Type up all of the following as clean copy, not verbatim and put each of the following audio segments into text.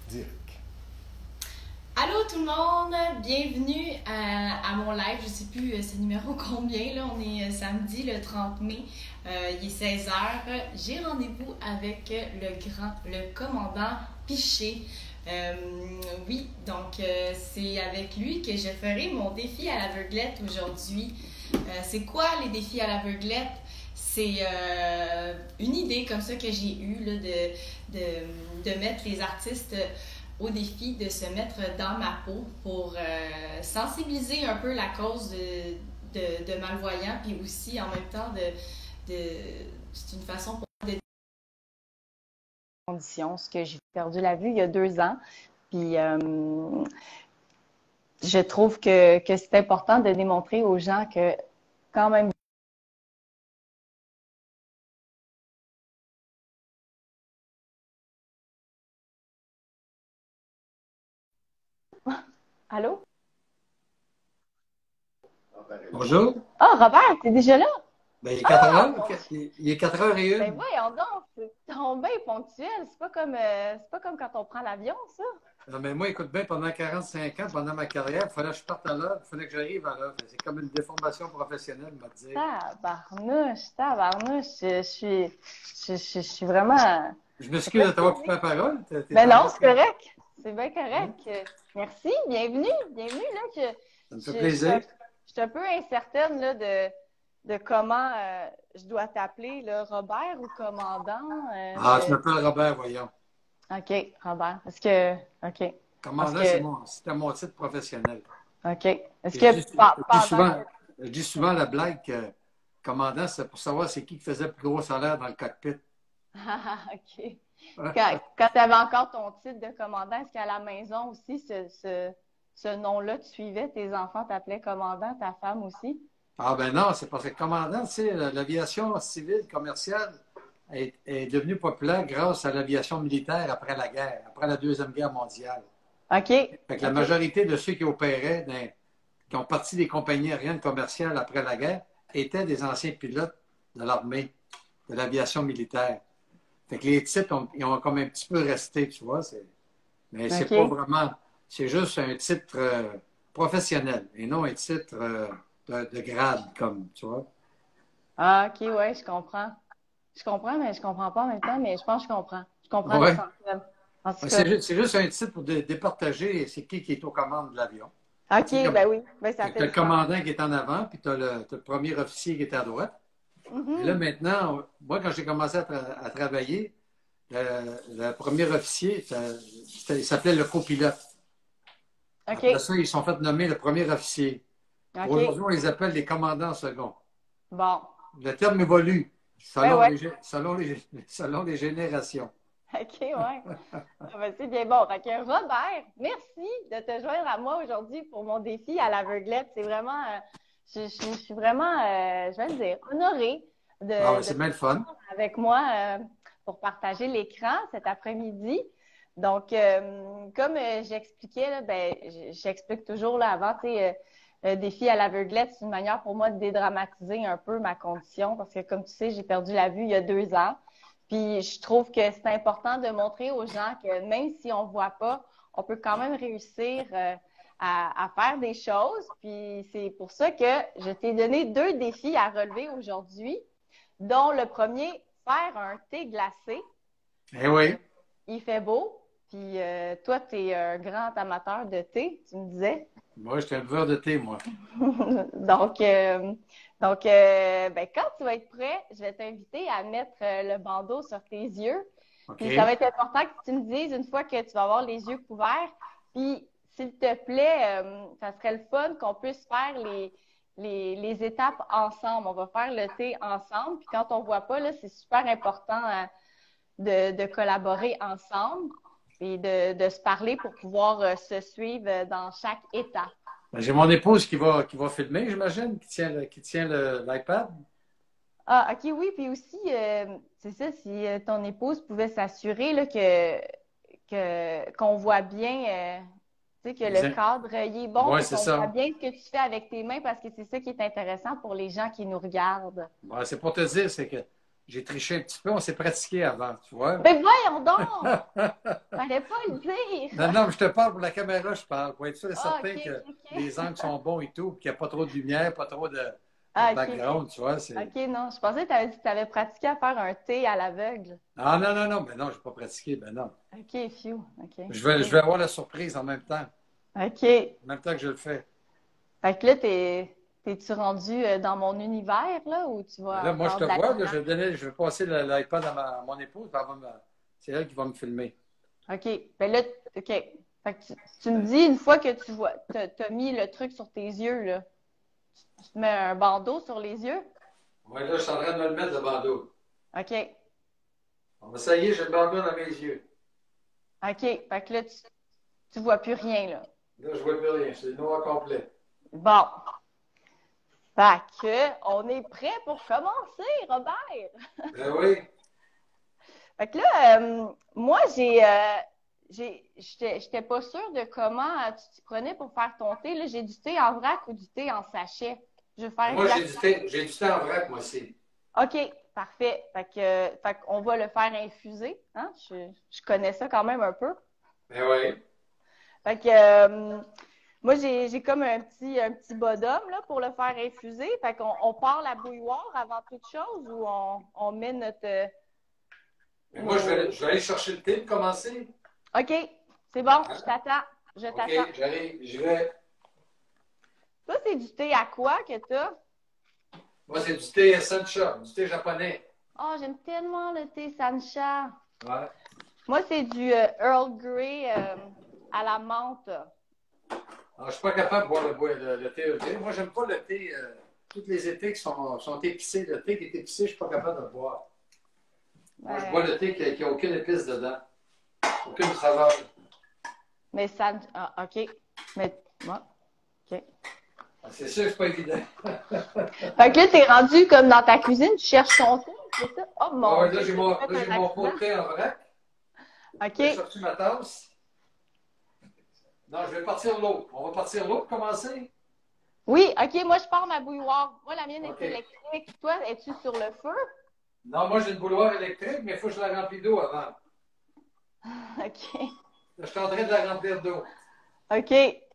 Direct. Allô tout le monde, bienvenue à mon live, je sais plus c'est numéro combien, là on est samedi le 30 mai, il est 16h, j'ai rendez-vous avec le commandant Piché. Oui, donc c'est avec lui que je ferai mon défi à l'aveuglette aujourd'hui. C'est quoi les défis à l'aveuglette? C'est une idée comme ça que j'ai eue là, de mettre les artistes au défi de se mettre dans ma peau pour sensibiliser un peu la cause de malvoyants, puis aussi en même temps c'est une façon pour moi de conditions, ce que j'ai perdu la vue il y a 2 ans. Puis je trouve que c'est important de démontrer aux gens que quand même. Allô? Bonjour. Ah, Robert, t'es déjà là? Ben, il est 4 Ah, heures. mon Il est 4 heures et Ben une. voyons donc, c'est tombé ponctuel. C'est pas comme quand on prend l'avion, ça. Non, mais moi, écoute bien, pendant 45 ans, pendant ma carrière, il fallait que je parte à l'heure, il fallait que j'arrive à l'heure. C'est comme une déformation professionnelle, me dire. Tabarnouche. Je suis vraiment Je m'excuse de t'avoir coupé impressionnée. la parole. T'es Ben en non, route, c'est hein? correct. C'est bien Hein? correct. Merci, bienvenue. Bienvenue, là. Ça me fait Je suis un, plaisir. je suis un peu incertaine, là, de comment je dois t'appeler, là, Robert ou commandant. Ah, tu m'appelles Robert, voyons. OK, Robert. OK. Parce Commandant, que, c'était mon titre professionnel. OK. Est-ce Et que je dis pendant souvent, que. je dis souvent la blague que commandant, c'est pour savoir c'est qui faisait le plus gros salaire dans le cockpit. Ah, OK. Hein? Quand tu avais encore ton titre de commandant, est-ce qu'à la maison aussi, ce nom-là, tu suivais, tes enfants t'appelaient commandant, ta femme aussi? Ah ben non, c'est parce que commandant, tu sais, l'aviation civile commerciale est devenue populaire grâce à l'aviation militaire après la guerre, après la Deuxième Guerre mondiale. OK, Fait que la OK, majorité de ceux qui opéraient, qui ont parti des compagnies aériennes commerciales après la guerre, étaient des anciens pilotes de l'armée, de l'aviation militaire. Fait que les titres, ils ont comme un petit peu resté, tu vois. Mais c'est pas OK. vraiment, c'est juste un titre professionnel et non un titre de grade, comme, tu vois. Ah, OK, ouais, je comprends. Je comprends, mais je comprends pas en même temps, mais je pense que je comprends. Je comprends Ouais. l'essentiel. En tout C'est cas. juste, c'est juste un titre pour départager c'est qui est aux commandes de l'avion. Tu sais, OK, comme, ben oui, ben ça tu fait as du le sens. commandant qui est en avant, puis tu as le premier officier qui est à droite. Et là, Mhm. maintenant, moi, quand j'ai commencé à travailler, le premier officier, il s'appelait le copilote. Après OK, ça, ils sont fait nommer le premier officier. OK. Aujourd'hui, on les appelle les commandants seconds. Bon. Le terme évolue Ben selon ouais. selon les générations. OK, ouais. Ah ben, c'est bien bon. Fait que Robert, merci de te joindre à moi aujourd'hui pour mon défi à l'aveuglette. C'est vraiment, je suis vraiment, je vais le dire, honorée Ah, ouais, de c'est bien le fun. t'avoir avec moi pour partager l'écran cet après-midi. Donc, comme j'expliquais, là, ben, j'explique toujours là, avant, tu sais, le défi à l'aveuglette, c'est une manière pour moi de dédramatiser un peu ma condition parce que, comme tu sais, j'ai perdu la vue il y a 2 ans. Puis je trouve que c'est important de montrer aux gens que même si on ne voit pas, on peut quand même réussir à faire des choses. Puis c'est pour ça que je t'ai donné 2 défis à relever aujourd'hui, dont le premier, faire un thé glacé. Eh Parce que oui. il fait beau. Puis toi, tu es un grand amateur de thé, tu me disais. Moi, j'étais un buveur de thé, moi. Donc, ben, quand tu vas être prêt, je vais t'inviter à mettre le bandeau sur tes yeux. Puis ça va OK? être important que tu me dises une fois que tu vas avoir les yeux couverts. Puis, s'il te plaît, ça serait le fun qu'on puisse faire les étapes ensemble. On va faire le thé ensemble. Puis quand on ne voit pas, là, c'est super important de collaborer ensemble et de se parler pour pouvoir se suivre dans chaque étape. Ben, j'ai mon épouse qui va filmer, j'imagine, qui tient l'iPad. Ah, OK, oui, puis aussi, c'est ça, si ton épouse pouvait s'assurer là, qu'on voit bien, tu sais, que le cadre il est bon, Oui, puis c'est qu'on voit ça. bien ce que tu fais avec tes mains, parce que c'est ça qui est intéressant pour les gens qui nous regardent. Ouais, c'est pour te dire, c'est que j'ai triché un petit peu. On s'est pratiqué avant, tu vois. Mais voyons donc! Fallait pas le dire! Non, non, mais je te parle pour la caméra, je parle. Pour être sûr et Ah, certain ok, que ok, ok. les angles sont bons et tout, qu'il n'y a pas trop de lumière, pas trop de Ah, ok, ok. background, tu vois. Ok, non, je pensais que tu avais dit que tu avais pratiqué à faire un thé à l'aveugle. Ah non, non, non, ben non, je n'ai pas pratiqué, ben non. Ok, phew, ok. Je vais avoir la surprise en même temps. Ok. En même temps que je le fais. Fait que là, t'es-tu rendu dans mon univers, là, ou tu Ben vas là, moi, je encore te de la vois, là, distance? je vais passer l'iPad à mon épouse, puis c'est elle qui va me filmer. OK. Ben là, OK. Fait que tu me dis, une fois que tu vois, t'as mis le truc sur tes yeux, là, tu te mets un bandeau sur les yeux? Oui, là, je suis en train de me le mettre, le bandeau. OK. Bon, ben, ça y est, j'ai le bandeau dans mes yeux. OK. Fait que là, tu vois plus rien, là. Là, je ne vois plus rien, c'est noir complet. Bon. Fait que, on est prêt pour commencer, Robert. Ben oui. Fait que là, moi, j'étais pas sûre de comment tu t'y prenais pour faire ton thé. Là, j'ai du thé en vrac ou du thé en sachet. Je vais faire Moi, exactement. j'ai du temps en vrac, moi aussi. OK, parfait. Fait qu'on va le faire infuser. Hein? Je connais ça quand même un peu. Ben oui. Fait que moi, j'ai comme un petit bodum là, pour le faire infuser. Fait qu'on on part la bouilloire avant toute chose ou on met Mais moi, nos... je vais aller chercher le thé pour commencer. OK, c'est bon, je Hein? t'attends. Je OK, t'attends. j'arrive, je vais. Toi, c'est du thé à quoi que t'as? Moi, c'est du thé Sencha, du thé japonais. Oh, j'aime tellement le thé Sancha. Ouais. Moi, c'est du Earl Grey à la menthe. Alors, je ne suis pas capable de boire le thé épicé. Moi, j'aime pas le thé. Toutes les étés qui sont épicés. Le thé qui est épicé, je ne suis pas capable de le boire. Moi, je bois le thé qui n'a aucune épice dedans. Aucune saveur. Mais ça. Ah, OK. Mais. Ouais, OK. C'est sûr que c'est pas évident. Fait que là, t'es rendu comme dans ta cuisine, tu cherches ton thé, c'est ça? Oh Ah mon ouais, Dieu, j'ai fait un mon pot accident. de thé en vrac. Je vais OK. chercher ma tasse. Non, je vais partir l'eau. On va partir l'eau pour commencer. Oui, OK, moi, je pars ma bouilloire. Moi, la mienne est OK. électrique. Toi, es-tu sur le feu? Non, moi, j'ai une bouilloire électrique, mais il faut que je la remplis d'eau avant. OK. Là, je suis en train de la remplir d'eau. OK.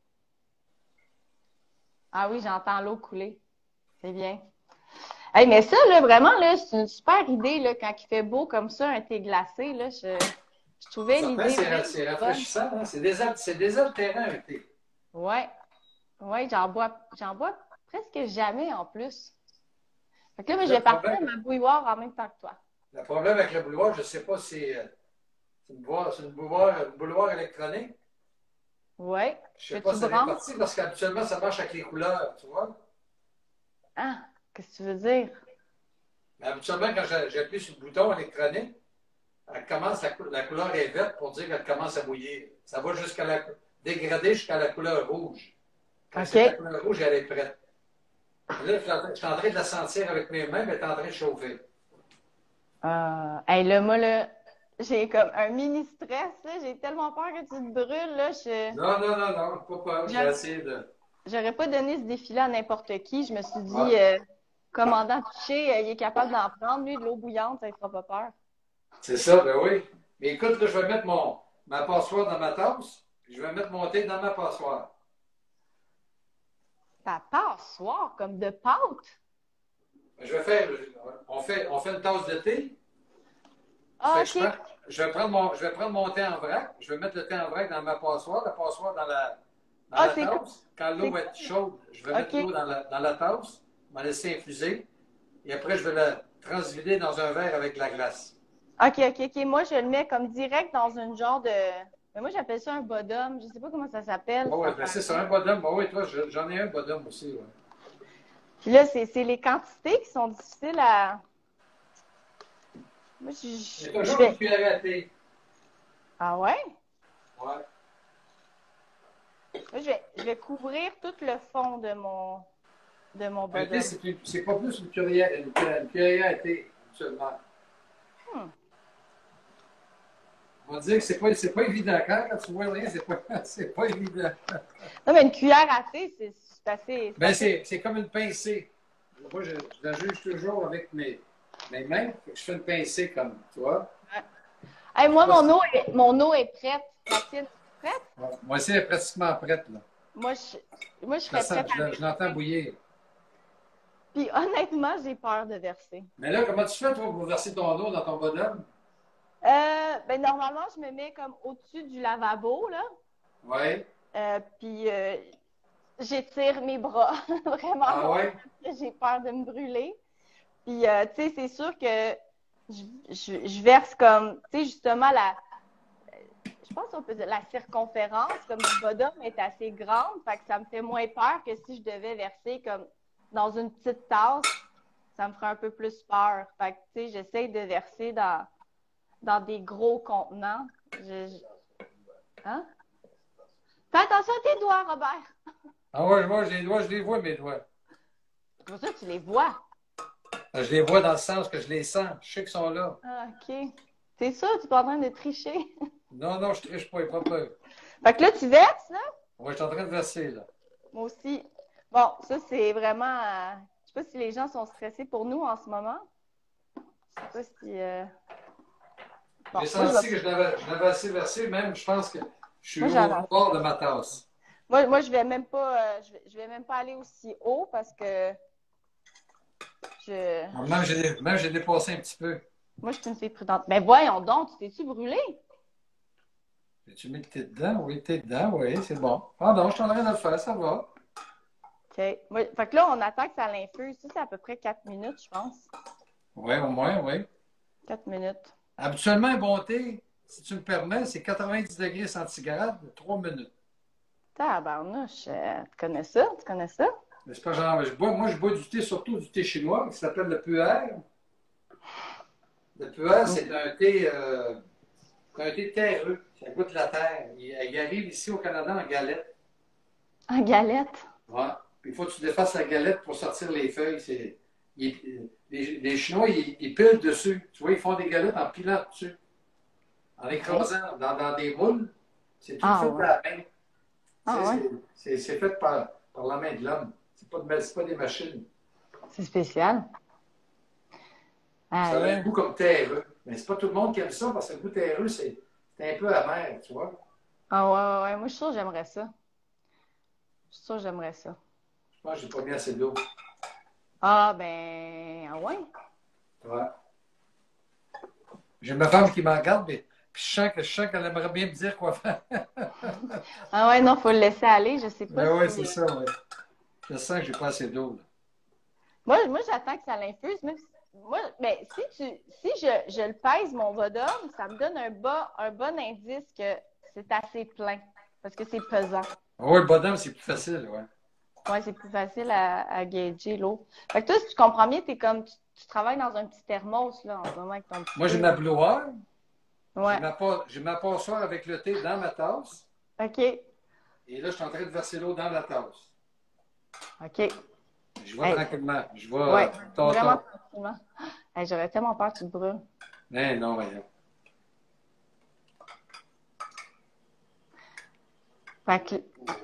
Ah oui, j'entends l'eau couler. C'est bien. Hey, mais ça, là, vraiment, là, c'est une super idée, là, quand il fait beau comme ça, un thé glacé, là, je trouvais Certain, l'idée vraiment c'est bonne. rafraîchissant. Hein? C'est désaltérant, un thé. Ouais. Ouais, j'en bois presque jamais en plus. Fait que là, moi, je Le vais partir problème, ma bouilloire en même temps que toi. le problème avec la bouilloire, je ne sais pas si c'est une bouilloire électronique. Ouais. Je ne sais pas Que tu si ça fait branches. partie parce qu'habituellement, ça marche avec les couleurs, tu vois. Ah, qu'est-ce que tu veux dire? Mais habituellement, quand j'appuie sur le bouton électronique, la couleur est verte pour dire qu'elle commence à bouillir. Ça va dégrader jusqu'à la couleur rouge. Quand c'est la OK. couleur rouge, elle est prête. Là, je suis en train de la sentir avec mes mains, mais elle est en train de chauffer. Hey, là, moi, là, j'ai comme un mini stress, là. J'ai tellement peur que tu te brûles, là. Non, non, non, non, pas peur. Je vais J'a- essayer de. J'aurais pas donné ce défi-là à n'importe qui. Je me suis Ouais, dit, commandant Piché, il est capable d'en prendre, lui, de l'eau bouillante, ça ne fera pas peur. c'est ça, ben oui. Mais écoute, là, je vais mettre ma passoire dans ma tasse, puis je vais mettre mon thé dans ma passoire. Ça passe soir, comme de pâte. Je vais faire, on fait une tasse de thé. Ah, Fait que OK. je vais prendre mon thé en vrac, je vais mettre le thé en vrac dans ma passoire, la passoire dans Ah, la c'est cool. tasse. Quand l'eau C'est va cool. être chaude, je vais mettre l'eau OK. dans la tasse, m'en laisser infuser, et après, je vais la transvider dans un verre avec de la glace. OK, OK, OK. Moi, je le mets comme direct dans une genre de. Mais moi, j'appelle ça un bodum. Je sais pas comment ça s'appelle, Oh, cette ouais, ben c'est ça, affaire-là. un bodum. Oh, oui, toi, j'en ai un bodum aussi. Ouais. Puis là, c'est les quantités qui sont difficiles à. Moi, Il y a je toujours une vais. cuillère à thé. Ah ouais? Ouais. Moi, je vais couvrir tout le fond de mon Un thé, bodum. c'est pas plus une cuillère à thé, actuellement. Hmm. On va dire que c'est pas évident. Quand tu vois rien, c'est pas évident. Non, mais une cuillère à thé, c'est assez. Ben, c'est comme une pincée. Moi, je la juge toujours avec Mais même, je fais une pincée comme toi. Hey, moi, mon eau est prête. La tienne est prête? Ouais. Moi aussi, elle est pratiquement prête, là. Moi, je Je la serais sens, prête à je l'entends verser. bouillir. Puis honnêtement, j'ai peur de verser. Mais là, comment tu fais, toi, pour verser ton eau dans ton bonhomme? Ben, normalement, je me mets comme au-dessus du lavabo, là. Oui. Puis j'étire mes bras vraiment Ah loin oui? parce que j'ai peur de me brûler. Puis, tu sais, c'est sûr que je verse comme, tu sais, justement, je pense qu'on peut dire la circonférence comme du bonhomme est assez grande, fait que ça me fait moins peur que si je devais verser comme dans une petite tasse, ça me ferait un peu plus peur. Fait que, tu sais, j'essaie de verser dans des gros contenants. Hein? Fais attention à tes doigts, Robert. Ah ouais, moi, je les vois, mes doigts. C'est pour ça que tu les vois. Je les vois dans le sens que je les sens. Je sais qu'ils sont là. Ah, OK. T'es sûr que tu es pas en train de tricher? Non, non, je triche pas, il pas peur. Fait que là, tu verses, là? Ouais, je suis en train de verser, là. Moi aussi. Bon, ça, c'est vraiment... je sais pas si les gens sont stressés pour nous en ce moment. Je sais pas si... Bon, J'ai moi, senti que je l'avais assez versé, même, je pense que je suis moi, au j'avance. bord de ma tasse. Moi, je vais même pas... je vais même pas aller aussi haut parce que je... Même, j'ai dépassé un petit peu. Moi, je suis une fille prudente. Mais voyons donc, tu t'es-tu brûlé? As-tu mis le thé dedans? Oui, le thé dedans, oui, c'est bon. Pardon, je suis en train de le faire, ça va. OK. Fait que là, on attend que ça l'infuse. Ça, c'est à peu près 4 minutes, je pense. Oui, au moins, oui. 4 minutes. Habituellement, un bon thé, si tu me permets, c'est 90 degrés centigrades, 3 minutes. Tabarnouche, tu connais ça? Tu connais ça? Mais c'est pas genre, moi, je bois du thé, surtout du thé chinois, qui s'appelle le pu'er. Le pu'er, c'est un thé terreux. Ça goûte la terre. Il arrive ici au Canada en galette. En galette? Ouais. Puis il faut que tu défasses la galette pour sortir les feuilles. Les Chinois, ils pilent dessus. Tu vois, ils font des galettes en pilant dessus. En écrasant dans des moules. C'est tout fait Ouais. par la main. Ah ouais? C'est fait par la main de l'homme. C'est pas des machines. C'est spécial. Ah, Ça a un ouais. goût comme terreux. Mais c'est pas tout le monde qui aime ça parce que le goût terreux, c'est un peu amer, tu vois. Ah ouais, ouais, ouais. Moi, je suis sûre que j'aimerais ça. Je suis sûre que j'aimerais ça. Je pense que j'ai pas mis assez d'eau. Ah, ben, ah ouais? Ouais. J'ai ma femme qui m'en garde, mais puis je sens qu'elle aimerait bien me dire quoi faire. Ah ouais, non, faut le laisser aller. Je sais pas Mais oui, si... c'est ça, oui. Je sens que j'ai pas assez d'eau. Moi j'attends que ça l'infuse. Même moi, ben, si je le pèse, mon vodome, ça me donne un bon indice que c'est assez plein. Parce que c'est pesant. Oui, le bonhomme, c'est plus facile, ouais. Ouais, c'est plus facile à gager l'eau. Fait que toi, si tu comprends bien, tu travailles dans un petit thermos, là, en ce moment, avec ton petit Moi, j'ai thé. ma blower, Ouais. j'ai ma passoire avec le thé dans ma tasse, OK. et là, je suis en train de verser l'eau dans la tasse. OK. Je vais tranquillement. Je vais Ouais, vraiment tonton. tranquillement. Hey, j'aurais tellement peur que tu te brûles. Mais non, voyons. Fait que,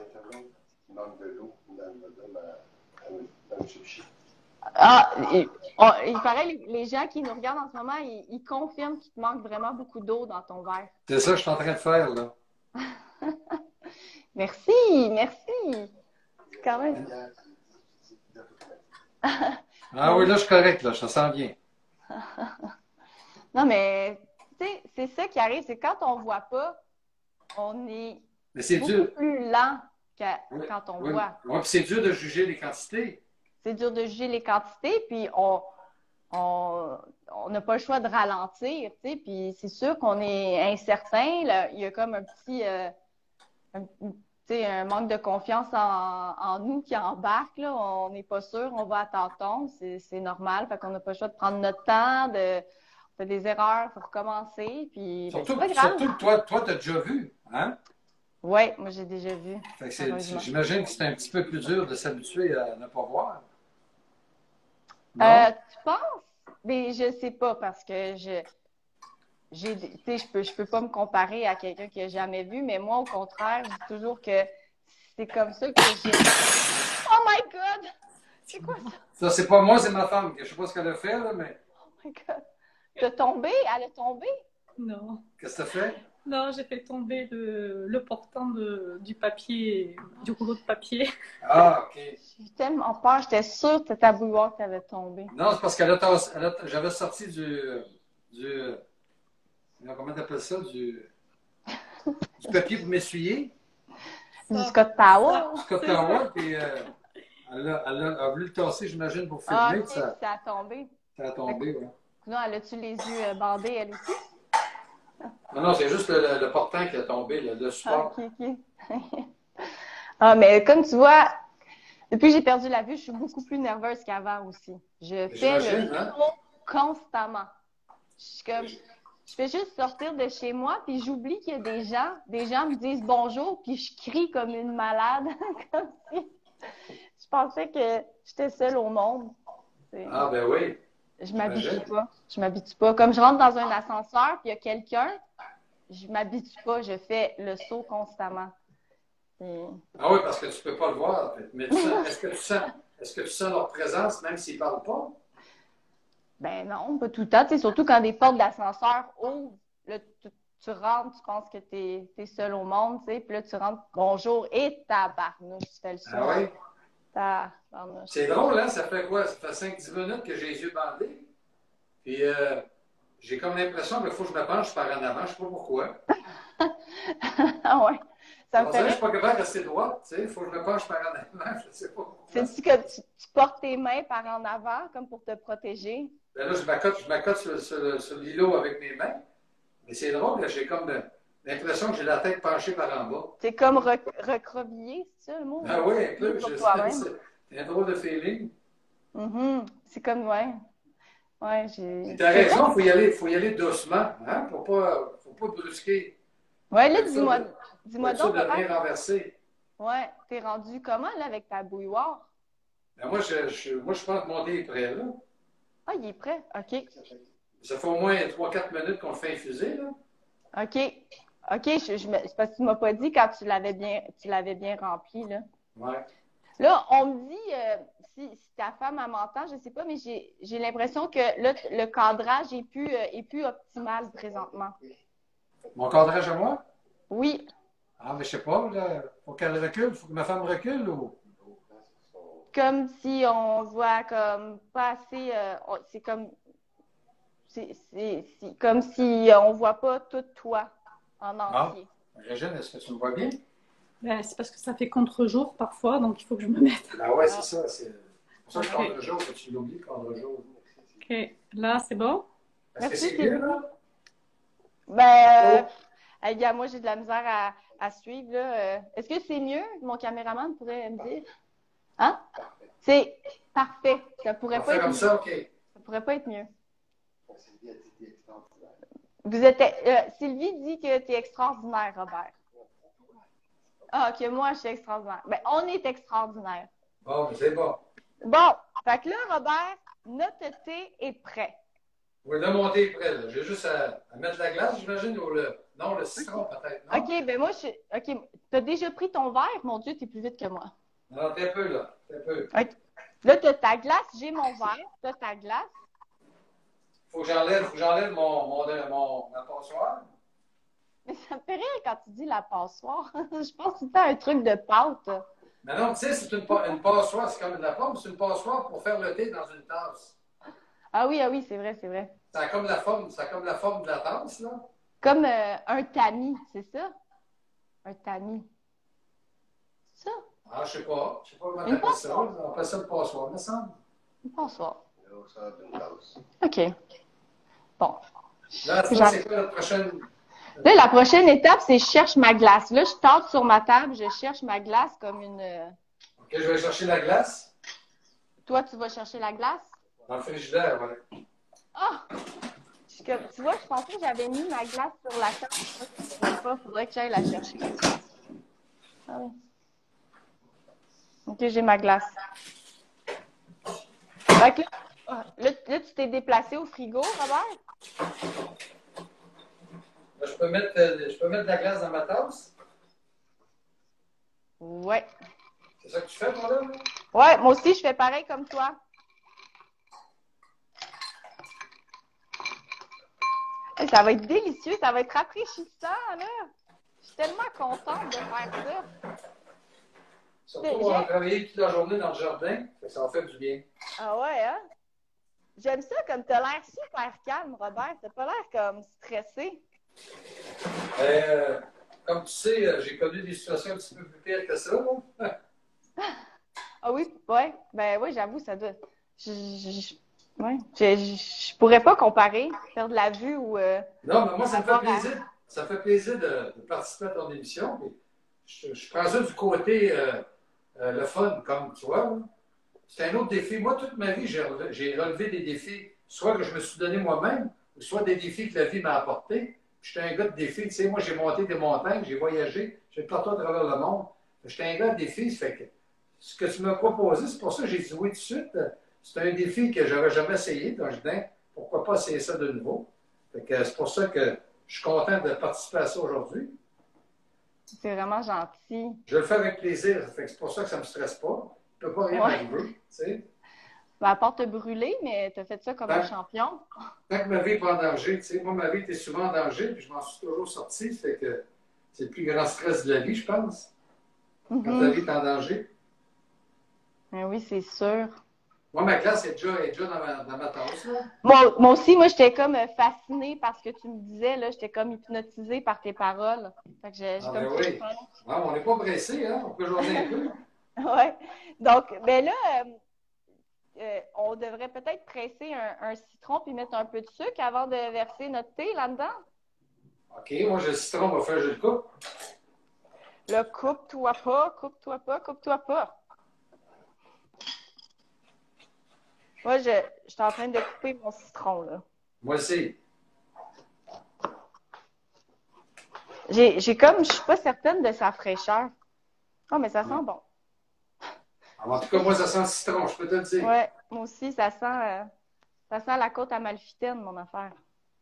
il paraît, les gens qui nous regardent en ce moment, ils confirment qu'il te manque vraiment beaucoup d'eau dans ton verre. C'est ça que je suis en train de faire, là. Merci, merci. C'est quand même. Ah oui, là, je suis correct, là. Ça sent bien. Non, mais, tu sais, c'est ça qui arrive, c'est quand on voit pas, on est Mais c'est beaucoup dur. plus lent que Oui, quand on oui. voit. Oui, puis c'est dur de juger les quantités. C'est dur de juger les quantités, puis on n'a pas le choix de ralentir, tu sais, puis c'est sûr qu'on est incertain, là. Il y a comme un petit, tu sais, un manque de confiance en nous qui embarque, là. On n'est pas sûr, on va à tâtons, c'est normal, fait qu'on n'a pas le choix de prendre notre temps, on fait des erreurs, il faut recommencer, puis ben, c'est pas grave. Surtout que toi, tu as déjà vu, hein? Oui, moi j'ai déjà vu, Fait que heureusement. j'imagine que c'est un petit peu plus dur de s'habituer à ne pas voir. Non? Tu penses? Mais je sais pas, parce que tu sais, je peux pas me comparer à quelqu'un qui a jamais vu, mais moi, au contraire, je dis toujours que c'est comme ça que j'ai... Oh my God! C'est quoi ça? Ça, c'est pas moi, c'est ma femme. Je sais pas ce qu'elle a fait, là, mais my God. T'as tombé? Elle a tombé? Non. Qu'est-ce que tu as fait? Non, j'ai fait tomber le portant du papier, du rouleau de papier. Ah, OK. J'ai eu tellement peur. J'étais sûre que c'était ta bouilloire qui avait tombé. Non, c'est parce j'avais sorti du comment t'appelles ça? Du papier pour m'essuyer. Du Scott Tower? Scott Tower, puis elle a voulu le tasser, j'imagine, pour filmer. Ah, puis ok, ça a tombé. ça a tombé, ouais. Non, elle a-tu les yeux bandés, elle aussi? Non, c'est juste le portant qui a tombé, le support. Ah, ok, ok. Ah, mais comme tu vois, depuis que j'ai perdu la vue, je suis beaucoup plus nerveuse qu'avant aussi. Je fais le J'imagine, hein? métro constamment. Je suis comme, je fais juste sortir de chez moi, puis j'oublie qu'il y a des gens me disent bonjour, puis je crie comme une malade, comme si je pensais que j'étais seule au monde. Ah, ben oui. Je m'habitue pas. Je m'habitue pas. Comme je rentre dans un ascenseur, puis il y a quelqu'un, je m'habitue pas. Je fais le saut constamment. Ah oui, parce que tu peux pas le voir. En fait. Mais est-ce que tu sens leur présence, même s'ils parlent pas? Ben non, pas tout le temps. Tu sais, surtout quand des portes d'ascenseur ouvrent, là, tu rentres, tu penses que tu es seul au monde, tu sais, puis là, tu rentres, bonjour, et tabarnouche, tu fais le saut. Ah oui? Tabarnouche. C'est drôle, hein? Ça fait quoi? Ça fait 5-10 minutes que j'ai les yeux bandés. Puis j'ai comme l'impression qu'il faut que je me penche par en avant. Je sais pas pourquoi. Ah ouais. Ça me On fait dirait que je rire. suis pas capable de rester droite. Tu sais, il faut que je me penche par en avant. Je sais pas pourquoi. C'est-tu que tu portes tes mains par en avant, comme pour te protéger? Ben là, je m'accote sur l'îlot avec mes mains. Mais c'est drôle, là, j'ai comme l'impression que j'ai la tête penchée par en bas. C'est comme recroquevillé, c'est ça le mot? Ah oui, un peu. Pour toi-même. C'est un drôle de feeling. C'est comme, ouais. Ouais, Tu as raison, il faut y aller doucement. Hein? Faut pas brusquer. Ouais, là, Dis-moi donc, de rien renverser. ouais, t'es rendu comment, là, avec ta bouilloire? Ben moi, je pense que mon thé est prêt, là. Ah, il est prêt? OK. Ça fait au moins 3-4 minutes qu'on le fait infuser, là. OK. OK, c'est parce que tu m'as pas dit quand tu l'avais bien rempli, là. Ouais. Là, on me dit, si ta femme elle m'entend, je sais pas, mais j'ai l'impression que là, le cadrage est plus optimal présentement. Mon cadrage à moi? Oui. Ah, mais je sais pas, là. Faut qu'elle recule, faut que ma femme recule, ou? Comme si on voit comme pas assez, c'est comme si on voit pas tout toi en entier. Régine, est-ce que tu me vois bien? Ben, c'est parce que ça fait contre-jour parfois, donc il faut que je me mette. Ben ouais, c'est ça. C'est pour ça que contre-jour, que tu l'oublies, contre-jour. OK. Là, c'est bon? Est-ce que Merci, c'est mieux, là? Ben, hey, gars, moi, j'ai de la misère à suivre, là. Est-ce que c'est mieux? Mon caméraman pourrait me dire. Hein? C'est parfait. Ça pourrait On pas fait être comme mieux. ça, OK. Ça pourrait pas être mieux. Sylvie dit que tu es extraordinaire, Robert. Ah, que moi, je suis extraordinaire. Ben, on est extraordinaire. Bon, mais c'est bon. Bon, fait que là, Robert, notre thé est prêt. Oui, là, mon thé est prêt, là. J'ai juste à mettre la glace, j'imagine, ou non, le citron, peut-être, non? OK, ben moi, OK, t'as déjà pris ton verre? Mon Dieu, t'es plus vite que moi. Non, t'es un peu, là. T'es un peu. OK. Là, t'as ta glace, j'ai mon verre, t'as ta glace. Faut que j'enlève ma passoire. Mais ça me fait rire quand tu dis la passoire. Je pense que c'est un truc de pâte. Mais non, tu sais, c'est une passoire, c'est comme de la pomme, c'est une passoire pour faire le thé dans une tasse. Ah oui, c'est vrai, c'est vrai. Ça a comme la forme de la tasse, là. Comme un tamis, c'est ça? Un tamis. C'est ça? Ah, je sais pas comment Une t'appelles ça. passoire. On appelle ça une passoire, me semble. Une passoire. OK. Bon. Là, ça, c'est quoi notre prochaine... Là, la prochaine étape, c'est je cherche ma glace. Là, je tape sur ma table, je cherche ma glace comme une... OK, je vais chercher la glace. Toi, tu vas chercher la glace? Dans le frigidaire, oui. Ah! Tu vois, je pensais que j'avais mis ma glace sur la table. Il faudrait que j'aille la chercher. Ah oui. OK, j'ai ma glace. Fait que là, tu t'es déplacé au frigo, Robert? Là, je peux mettre de la glace dans ma tasse. Ouais. C'est ça que tu fais, toi, là? Ouais, moi aussi, je fais pareil comme toi. Ça va être délicieux, ça va être rafraîchissant, là. Je suis tellement contente de faire ça. Surtout, on va travailler toute la journée dans le jardin, ça va faire du bien. Ah ouais, hein? J'aime ça comme t'as l'air super calme, Robert. T'as pas l'air comme stressé. Comme tu sais, j'ai connu des situations un petit peu plus pires que ça. Ah oui, ouais. Ben oui, j'avoue, ça doit. Ouais. Je pourrais pas comparer, faire de la vue ou. Non, mais moi, ça me fait plaisir. Ça me fait plaisir de participer à ton émission. Je prends ça du côté le fun, comme tu vois. C'est un autre défi. Moi, toute ma vie, j'ai relevé des défis, soit que je me suis donné moi-même, ou soit des défis que la vie m'a apportés. J'étais un gars de défis. Tu sais, moi, j'ai monté des montagnes, j'ai voyagé, j'ai partout à travers le monde. J'étais un gars de défis. Ça fait que ce que tu m'as proposé, c'est pour ça que j'ai dit oui tout de suite. C'est un défi que je n'aurais jamais essayé. Donc, je dis, pourquoi pas essayer ça de nouveau? C'est pour ça que je suis content de participer à ça aujourd'hui. C'est vraiment gentil. Je le fais avec plaisir. C'est pour ça que ça ne me stresse pas. Je ne peux pas rien m'arriver. Tu sais. Ben, à part te brûler, mais tu as fait ça comme un champion. Tant que ma vie n'est pas en danger, tu sais, moi, ma vie était souvent en danger, puis je m'en suis toujours sorti. C'est que c'est le plus grand stress de la vie, je pense. Quand ta vie est en danger. Ben oui, c'est sûr. Moi, ma classe est déjà dans ma tasse. Là. Moi aussi, j'étais comme fascinée par ce que tu me disais. Là. J'étais comme hypnotisée par tes paroles. Fait que j'ai ben oui. Non, on n'est pas pressé, hein? On peut jouer un peu. Oui. Donc, ben là, on devrait peut-être presser un citron puis mettre un peu de sucre avant de verser notre thé là-dedans. OK, moi, j'ai le citron, on va faire, je le coupe. Le coupe-toi pas, coupe-toi pas, coupe-toi pas. Moi, je suis en train de couper mon citron, là. Moi aussi. Je suis pas certaine de sa fraîcheur. Oh, mais ça sent bon. En tout cas, moi, ça sent le citron, je peux te le dire. Oui, moi aussi, ça sent la côte amalfitaine, mon affaire.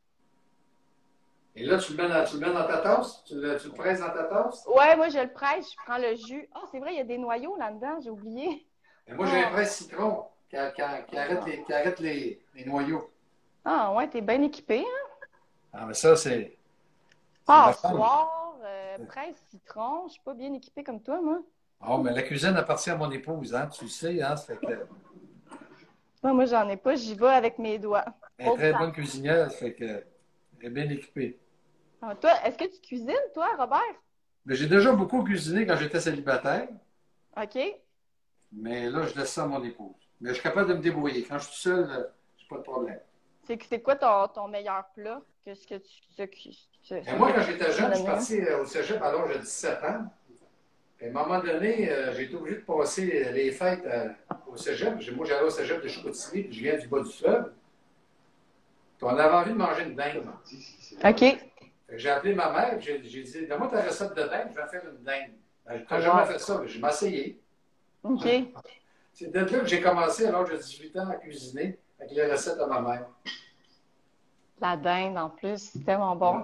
Et là, tu le mets dans ta tasse? Tu le presses dans ta tasse? Oui, moi, je le presse, je prends le jus. Ah, c'est vrai, il y a des noyaux là-dedans, j'ai oublié. Et moi, j'ai un presse citron qui arrête les noyaux. Ah, ouais, t'es bien équipé, hein? Ah, mais ça, c'est. Passoire, presse citron, je suis pas bien équipée comme toi, moi. Oh, mais la cuisine appartient à mon épouse, hein? Tu le sais, hein? Ça fait que... Moi, j'en ai pas, j'y vais avec mes doigts. Elle est très bonne cuisinière, ça fait que elle est bien équipée. Ah, toi, est-ce que tu cuisines, toi, Robert? Mais j'ai déjà beaucoup cuisiné quand j'étais célibataire. OK. Mais là, je laisse ça à mon épouse. Mais je suis capable de me débrouiller. Quand je suis seul, j'ai pas de problème. C'est quoi ton meilleur plat? Qu'est-ce que tu moi, quand j'étais jeune, je suis parti au cégep à l'âge de 17 ans. Et à un moment donné, j'ai été obligé de passer les fêtes au cégep. Moi, j'allais au cégep de Chicoutimi, puis je viens du bas du fleuve. Puis on avait envie de manger une dinde. OK. J'ai appelé ma mère, j'ai dit, donne-moi ta recette de dinde, je vais faire une dinde. Je n'ai jamais fait ça, mais je m'ai essayé. OK. C'est de là que j'ai commencé à l'âge de 18 ans à cuisiner avec les recettes de ma mère. La dinde, en plus, c'est tellement bon.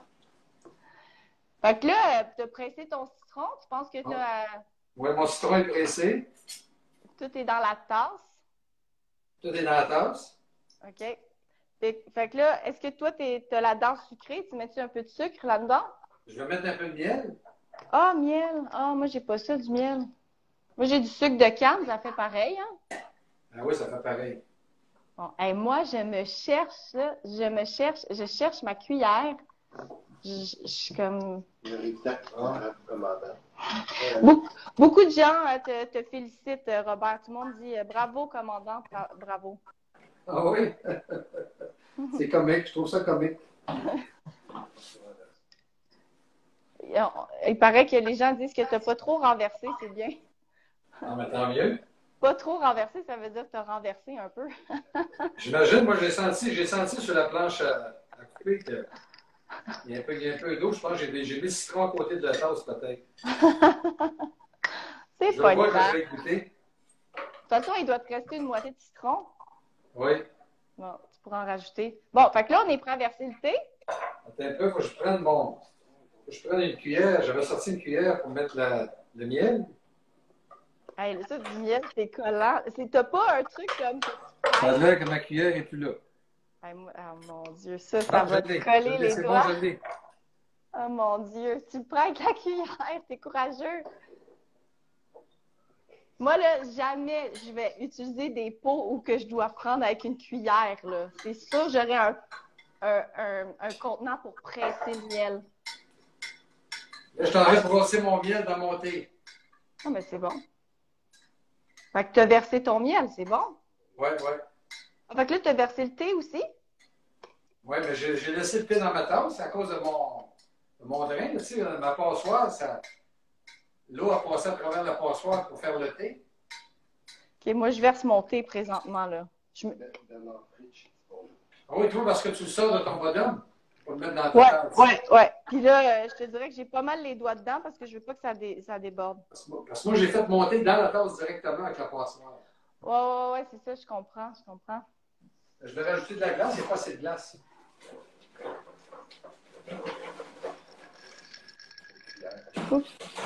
Fait que là, tu as pressé ton citron, tu penses que tu as... Oui, mon citron est pressé. Tout est dans la tasse. Tout est dans la tasse. OK. Fait que là, est-ce que toi, tu as la dent sucrée? Tu mets-tu un peu de sucre là-dedans? Je vais mettre un peu de miel. Ah, miel. Ah, moi, j'ai pas ça, du miel. Moi, j'ai du sucre de canne, ça fait pareil, hein? Ah oui, ça fait pareil. Bon, hey, moi, je cherche ma cuillère. Je suis comme... Beaucoup de gens te félicitent, Robert. Tout le monde dit bravo, commandant, bravo. Ah oui? C'est comique, je trouve ça comique. Il paraît que les gens disent que tu n'as pas trop renversé, c'est bien. Ah, mais tant mieux. Pas trop renversé, ça veut dire que tu as renversé un peu. J'imagine, moi, j'ai senti sur la planche à couper qu'il y a un peu d'eau. Je pense que j'ai mis le citron à côté de la tasse, peut-être. C'est je pas vois grave. que je vais écouter. De toute façon, il doit te rester une moitié de citron. Oui. Bon, tu pourras en rajouter. Bon, fait que là, on est prêt à verser le thé. Attends un peu, il faut que je prenne une cuillère. J'avais sorti une cuillère pour mettre le miel. Hey, ça, du miel, c'est collant. T'as pas un truc comme... Ça a l'air que ma cuillère n'est plus là. Oh mon Dieu, ça Ah, va je te l'ai. coller les C'est bon, doigts. je l'ai. Oh mon Dieu, tu le prends avec la cuillère, t'es courageux. Moi, là, jamais je vais utiliser des pots où que je dois prendre avec une cuillère, là. C'est sûr, j'aurai un contenant pour presser le miel. Là, je t'en vais brosser mon miel dans mon thé. Ah, mais c'est bon. Fait que tu as versé ton miel, c'est bon. Ouais. Fait que là, tu as versé le thé aussi. Oui, mais j'ai laissé le thé dans ma tasse à cause de mon drain. Là, tu sais, ma passoire, l'eau a passé à travers la passoire pour faire le thé. OK, moi, je verse mon thé présentement, là. Ah oui, toi, parce que tu le sors de ton bonhomme pour le mettre dans ta tasse. Ouais. Puis là, je te dirais que j'ai pas mal les doigts dedans parce que je veux pas que ça déborde. Parce que moi, j'ai fait monter dans la tasse directement avec la passoire. Ouais, c'est ça, je comprends. Je vais rajouter de la glace, il n'y a pas assez de glace. Oups.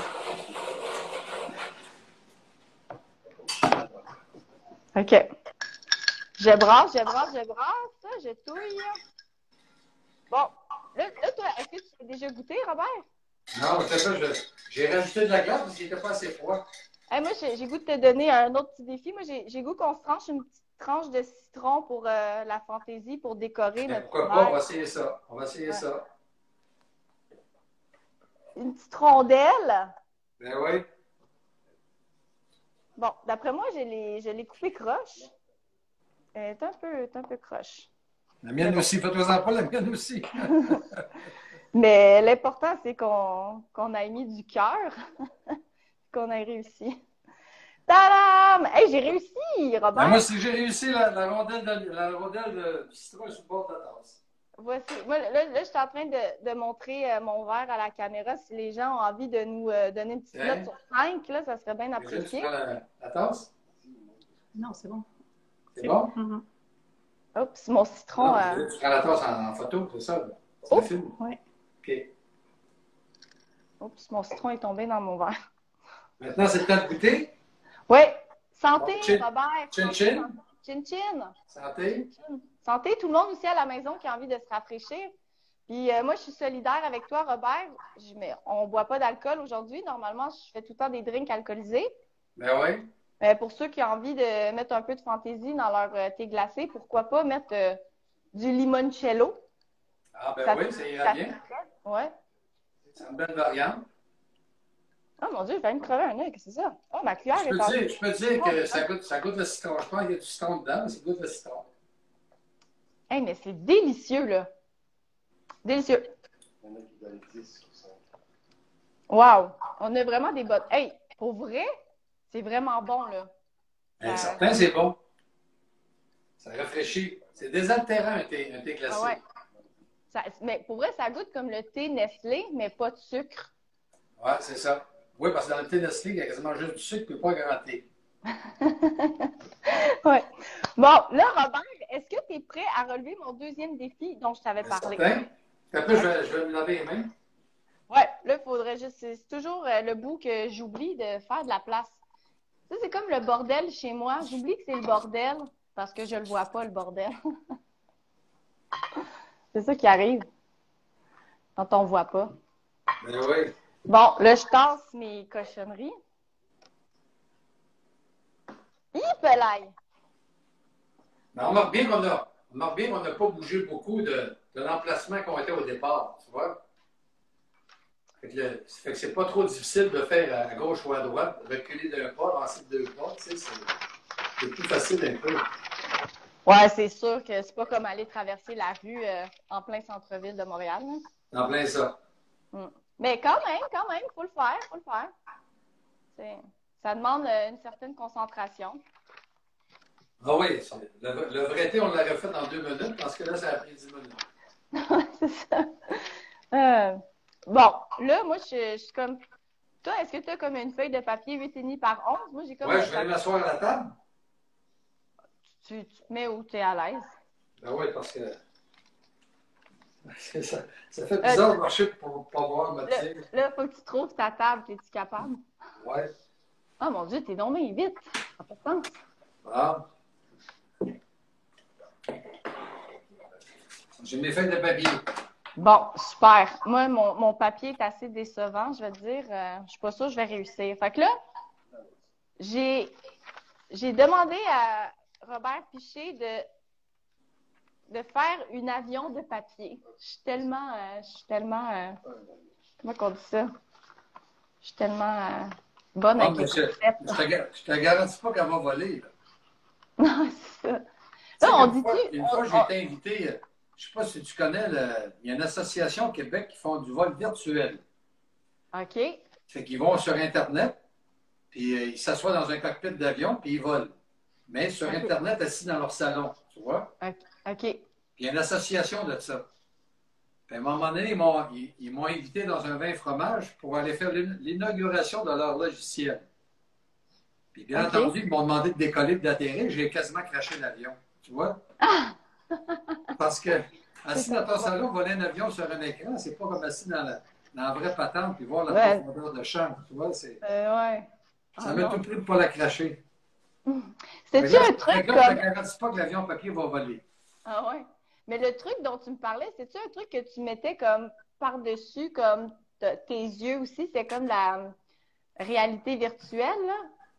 OK. Je brasse, je touille. Bon, là toi, est-ce que tu as déjà goûté, Robert? Non, c'est ça, j'ai rajouté de la glace parce qu'il n'était pas assez froid. Hey, moi, j'ai goût de te donner un autre petit défi. Moi, j'ai goût qu'on se tranche une petite tranche de citron pour la fantaisie, pour décorer Mais notre pourquoi pas, verre. on va essayer ça. On va essayer ça. Une petite rondelle. Ben oui. Bon, d'après moi, je l'ai coupée croche. Elle est un peu croche. La mienne aussi, faites-vous-en pas, la mienne aussi. Mais l'important, c'est qu'on ait mis du cœur, qu'on ait réussi. Tadam! Hey, j'ai réussi, Robert! Ben moi, si j'ai réussi, la rondelle de citron est sur le bord de la tasse. Voici. Moi, là, je suis en train de montrer mon verre à la caméra. Si les gens ont envie de nous donner une petite note sur 5, là, ça serait bien Tu apprécié. prends la tasse? Non, c'est bon. C'est bon? Mhm. Oups, mon citron. Non, tu prends la tasse en photo, c'est ça? C'est le film? Ouais. OK. Oups, mon citron est tombé dans mon verre. Maintenant, c'est le temps de goûter. Oui! Santé, Bon, chin. Robert! Chin, Santé, chin. Chin chin! Santé. Santé, tout le monde aussi à la maison qui a envie de se rafraîchir. Puis moi, je suis solidaire avec toi, Robert. Mais on ne boit pas d'alcool aujourd'hui. Normalement, je fais tout le temps des drinks alcoolisés. Ben oui. Mais pour ceux qui ont envie de mettre un peu de fantaisie dans leur thé glacé, pourquoi pas mettre du limoncello? Ah ben oui, ça ira bien. Ouais. C'est une belle variante. Oh mon Dieu, je viens de crever un œil, qu'est-ce que c'est ça? Oh, ma cuillère est en... Je peux te dire que ça goûte le citron. Je pense qu'il y a du citron dedans, mais ça goûte le citron. Hey, mais c'est délicieux, là. Délicieux. Wow! On a vraiment des bonnes... Hey, pour vrai, c'est vraiment bon, là. Certain, c'est bon. Ça rafraîchit. C'est désaltérant, un thé glacé. Ah ouais. Mais pour vrai, ça goûte comme le thé Nestlé, mais pas de sucre. Ouais, c'est ça. Oui, parce que dans le thé Nestlé, il y a quasiment juste du sucre et pas grand thé. Ouais. Bon, là, Robert, est-ce que tu es prêt à relever mon deuxième défi dont je t'avais parlé? Certain. Après, je vais me laver les mains. Ouais, là, il faudrait juste. C'est toujours le bout que j'oublie de faire de la place. Ça, c'est comme le bordel chez moi. J'oublie que c'est le bordel parce que je le vois pas, le bordel. C'est ça qui arrive quand on voit pas. Ben oui. Bon, là, je tasse mes cochonneries. Hippelaï! Mais on remarque bien qu'on n'a pas bougé beaucoup de l'emplacement qu'on était au départ, tu vois? Fait que c'est pas trop difficile de faire à gauche ou à droite, reculer d'un pas, avancer de deux pas, tu sais, c'est plus facile un peu. Ouais, c'est sûr que c'est pas comme aller traverser la rue en plein centre-ville de Montréal. Là. En plein ça. Mais quand même, faut le faire. Ça demande une certaine concentration. Ah oui, le vrai thé, on l'aurait fait en 2 minutes, parce que là, ça a pris 10 minutes. C'est ça. Bon, là, moi, je suis comme... Toi, est-ce que tu as comme une feuille de papier 8,5 par 11? Moi, j'ai comme... Ouais, je vais aller m'asseoir à la table. Tu te mets où tu es à l'aise. Ben oui, parce que ça fait bizarre de marcher pour ne pas voir ma tire. Là, il faut que tu trouves ta table. Es-tu capable? Ouais. Oh mon Dieu, t'es donc bien vite. Ça n'a pas de sens. Ah. J'ai mes feuilles de papier. Bon, super. Moi, mon papier est assez décevant, je vais te dire. Je suis pas sûre que je vais réussir. Fait que là, j'ai demandé à Robert Piché de faire une avion de papier. Je suis tellement, comment on dit ça? Je suis tellement bonne Ah, avec les mais concepts. je te garantis pas qu'elle va voler. Là. Non, c'est ça. Tu Là, sais on qu'une fois, dit-tu? une fois, j'ai été invité, je ne sais pas si tu connais, il y a une association au Québec qui font du vol virtuel. OK. Fait qu'ils vont sur Internet, puis ils s'assoient dans un cockpit d'avion, puis ils volent. Mais sur OK. Internet, assis dans leur salon, tu vois? OK. Puis il y a une association de ça. Puis à un moment donné, ils m'ont invité dans un vin fromage pour aller faire l'inauguration de leur logiciel. Puis bien OK. entendu, ils m'ont demandé de décoller et d'atterrir. J'ai quasiment craché l'avion, tu vois? Parce que assis dans ton salon, voler un avion sur un écran, c'est pas comme assis dans la vraie patente puis voir la Ouais. profondeur de champ, tu vois? Ouais. Ça Ah, m'a non. tout pris de ne pas la cracher. C'est-tu Fait que là, un fait truc que là, je comme... ne te garantis pas que l'avion papier va voler. Ah ouais. Mais le truc dont tu me parlais, c'est-tu un truc que tu mettais comme par-dessus, comme tes yeux aussi? C'est comme la réalité virtuelle, là?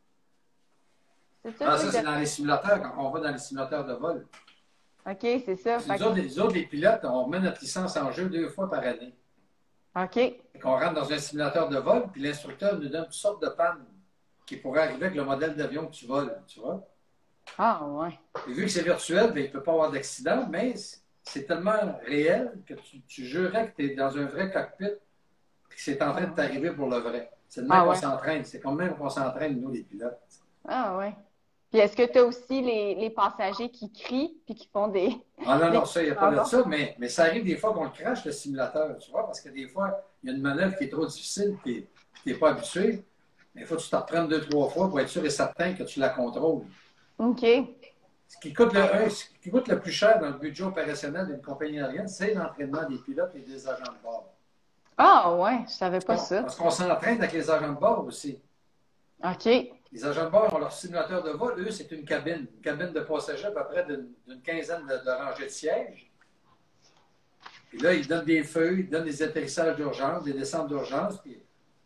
C'est-tu un Ah, truc ça, c'est de... dans les simulateurs, quand on va dans les simulateurs de vol. OK, c'est ça. Parce que les autres, les pilotes, on remet notre licence en jeu 2 fois par année. OK. Fait qu'on rentre dans un simulateur de vol, puis l'instructeur nous donne toutes sortes de pannes qui pourraient arriver avec le modèle d'avion que tu voles, tu vois? Ah ouais. Et vu que c'est virtuel, ben, il ne peut pas avoir d'accident, mais c'est tellement réel que tu jurerais que tu es dans un vrai cockpit et que c'est en train de t'arriver pour le vrai. C'est de même qu'on s'entraîne. C'est comme même qu'on s'entraîne, nous, les pilotes. Ah ouais. Puis est-ce que tu as aussi les passagers qui crient puis qui font des... Ah non, des non, ça, il n'y a pas de ça, mais ça arrive des fois qu'on le crache, le simulateur, tu vois, parce que des fois, il y a une manœuvre qui est trop difficile et tu n'es pas habitué. Mais il faut que tu t'en reprennes 2-3 fois pour être sûr et certain que tu la contrôles. OK. Ce qui coûte le plus cher dans le budget opérationnel d'une compagnie aérienne, c'est l'entraînement des pilotes et des agents de bord. Ah ouais, je savais pas ça. Parce qu'on s'entraîne avec les agents de bord aussi. OK. Les agents de bord ont leur simulateur de vol. Eux, c'est une cabine de passagers à peu près d'une quinzaine de rangées de sièges. Puis là, ils donnent des feuilles, ils donnent des atterrissages d'urgence, des descentes d'urgence. Puis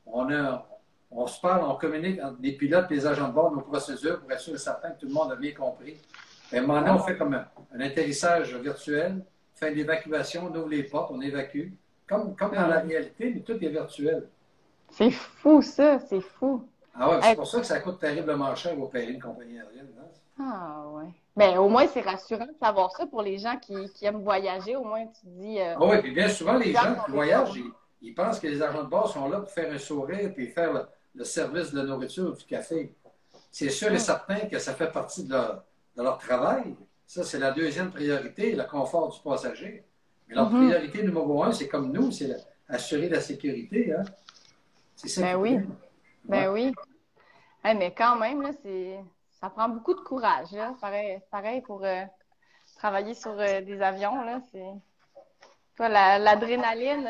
on se parle, on communique entre les pilotes et les agents de bord, nos procédures, pour être sûr et certain que tout le monde a bien compris. Et à un moment donné, on fait comme un atterrissage virtuel, on fait l'évacuation, on ouvre les portes, on évacue. Comme dans la réalité, mais tout est virtuel. C'est fou, ça. C'est fou. Ah ouais, c'est pour ça que ça coûte terriblement cher d'opérer une compagnie aérienne. Hein? Ah ouais. Mais au moins, c'est rassurant de savoir ça pour les gens qui aiment voyager. Au moins, tu te dis... Ah oui, puis bien souvent, les gens qui voyagent, ils pensent que les agents de bord sont là pour faire un sourire et faire le service de la nourriture, du café. C'est sûr et certain que ça fait partie de leur travail. Ça, c'est la deuxième priorité, le confort du passager. Mais leur priorité numéro 1, c'est comme nous, c'est assurer la sécurité. Hein? C'est ça. Ben oui. Ben oui. Hey, mais quand même, là, ça prend beaucoup de courage. Là. Pareil pour travailler sur des avions. Là, toi, l'adrénaline,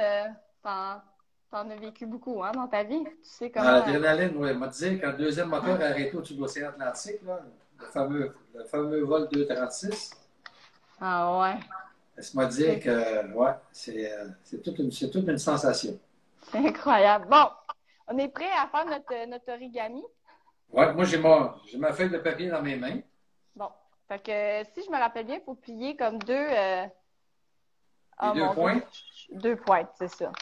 t'en as vécu beaucoup hein, dans ta vie. Tu sais comment... L'adrénaline, oui. M'a dit quand le deuxième moteur a arrêté au-dessus de l'océan Atlantique, là, le fameux vol 236. Ah ouais. Laisse-moi dire que ouais, c'est toute une sensation. C'est incroyable. Bon, on est prêt à faire notre origami? Oui, moi j'ai ma feuille de papier dans mes mains. Bon. Fait que si je me rappelle bien, il faut plier comme deux. Deux pointes? 2 pointes, c'est ça.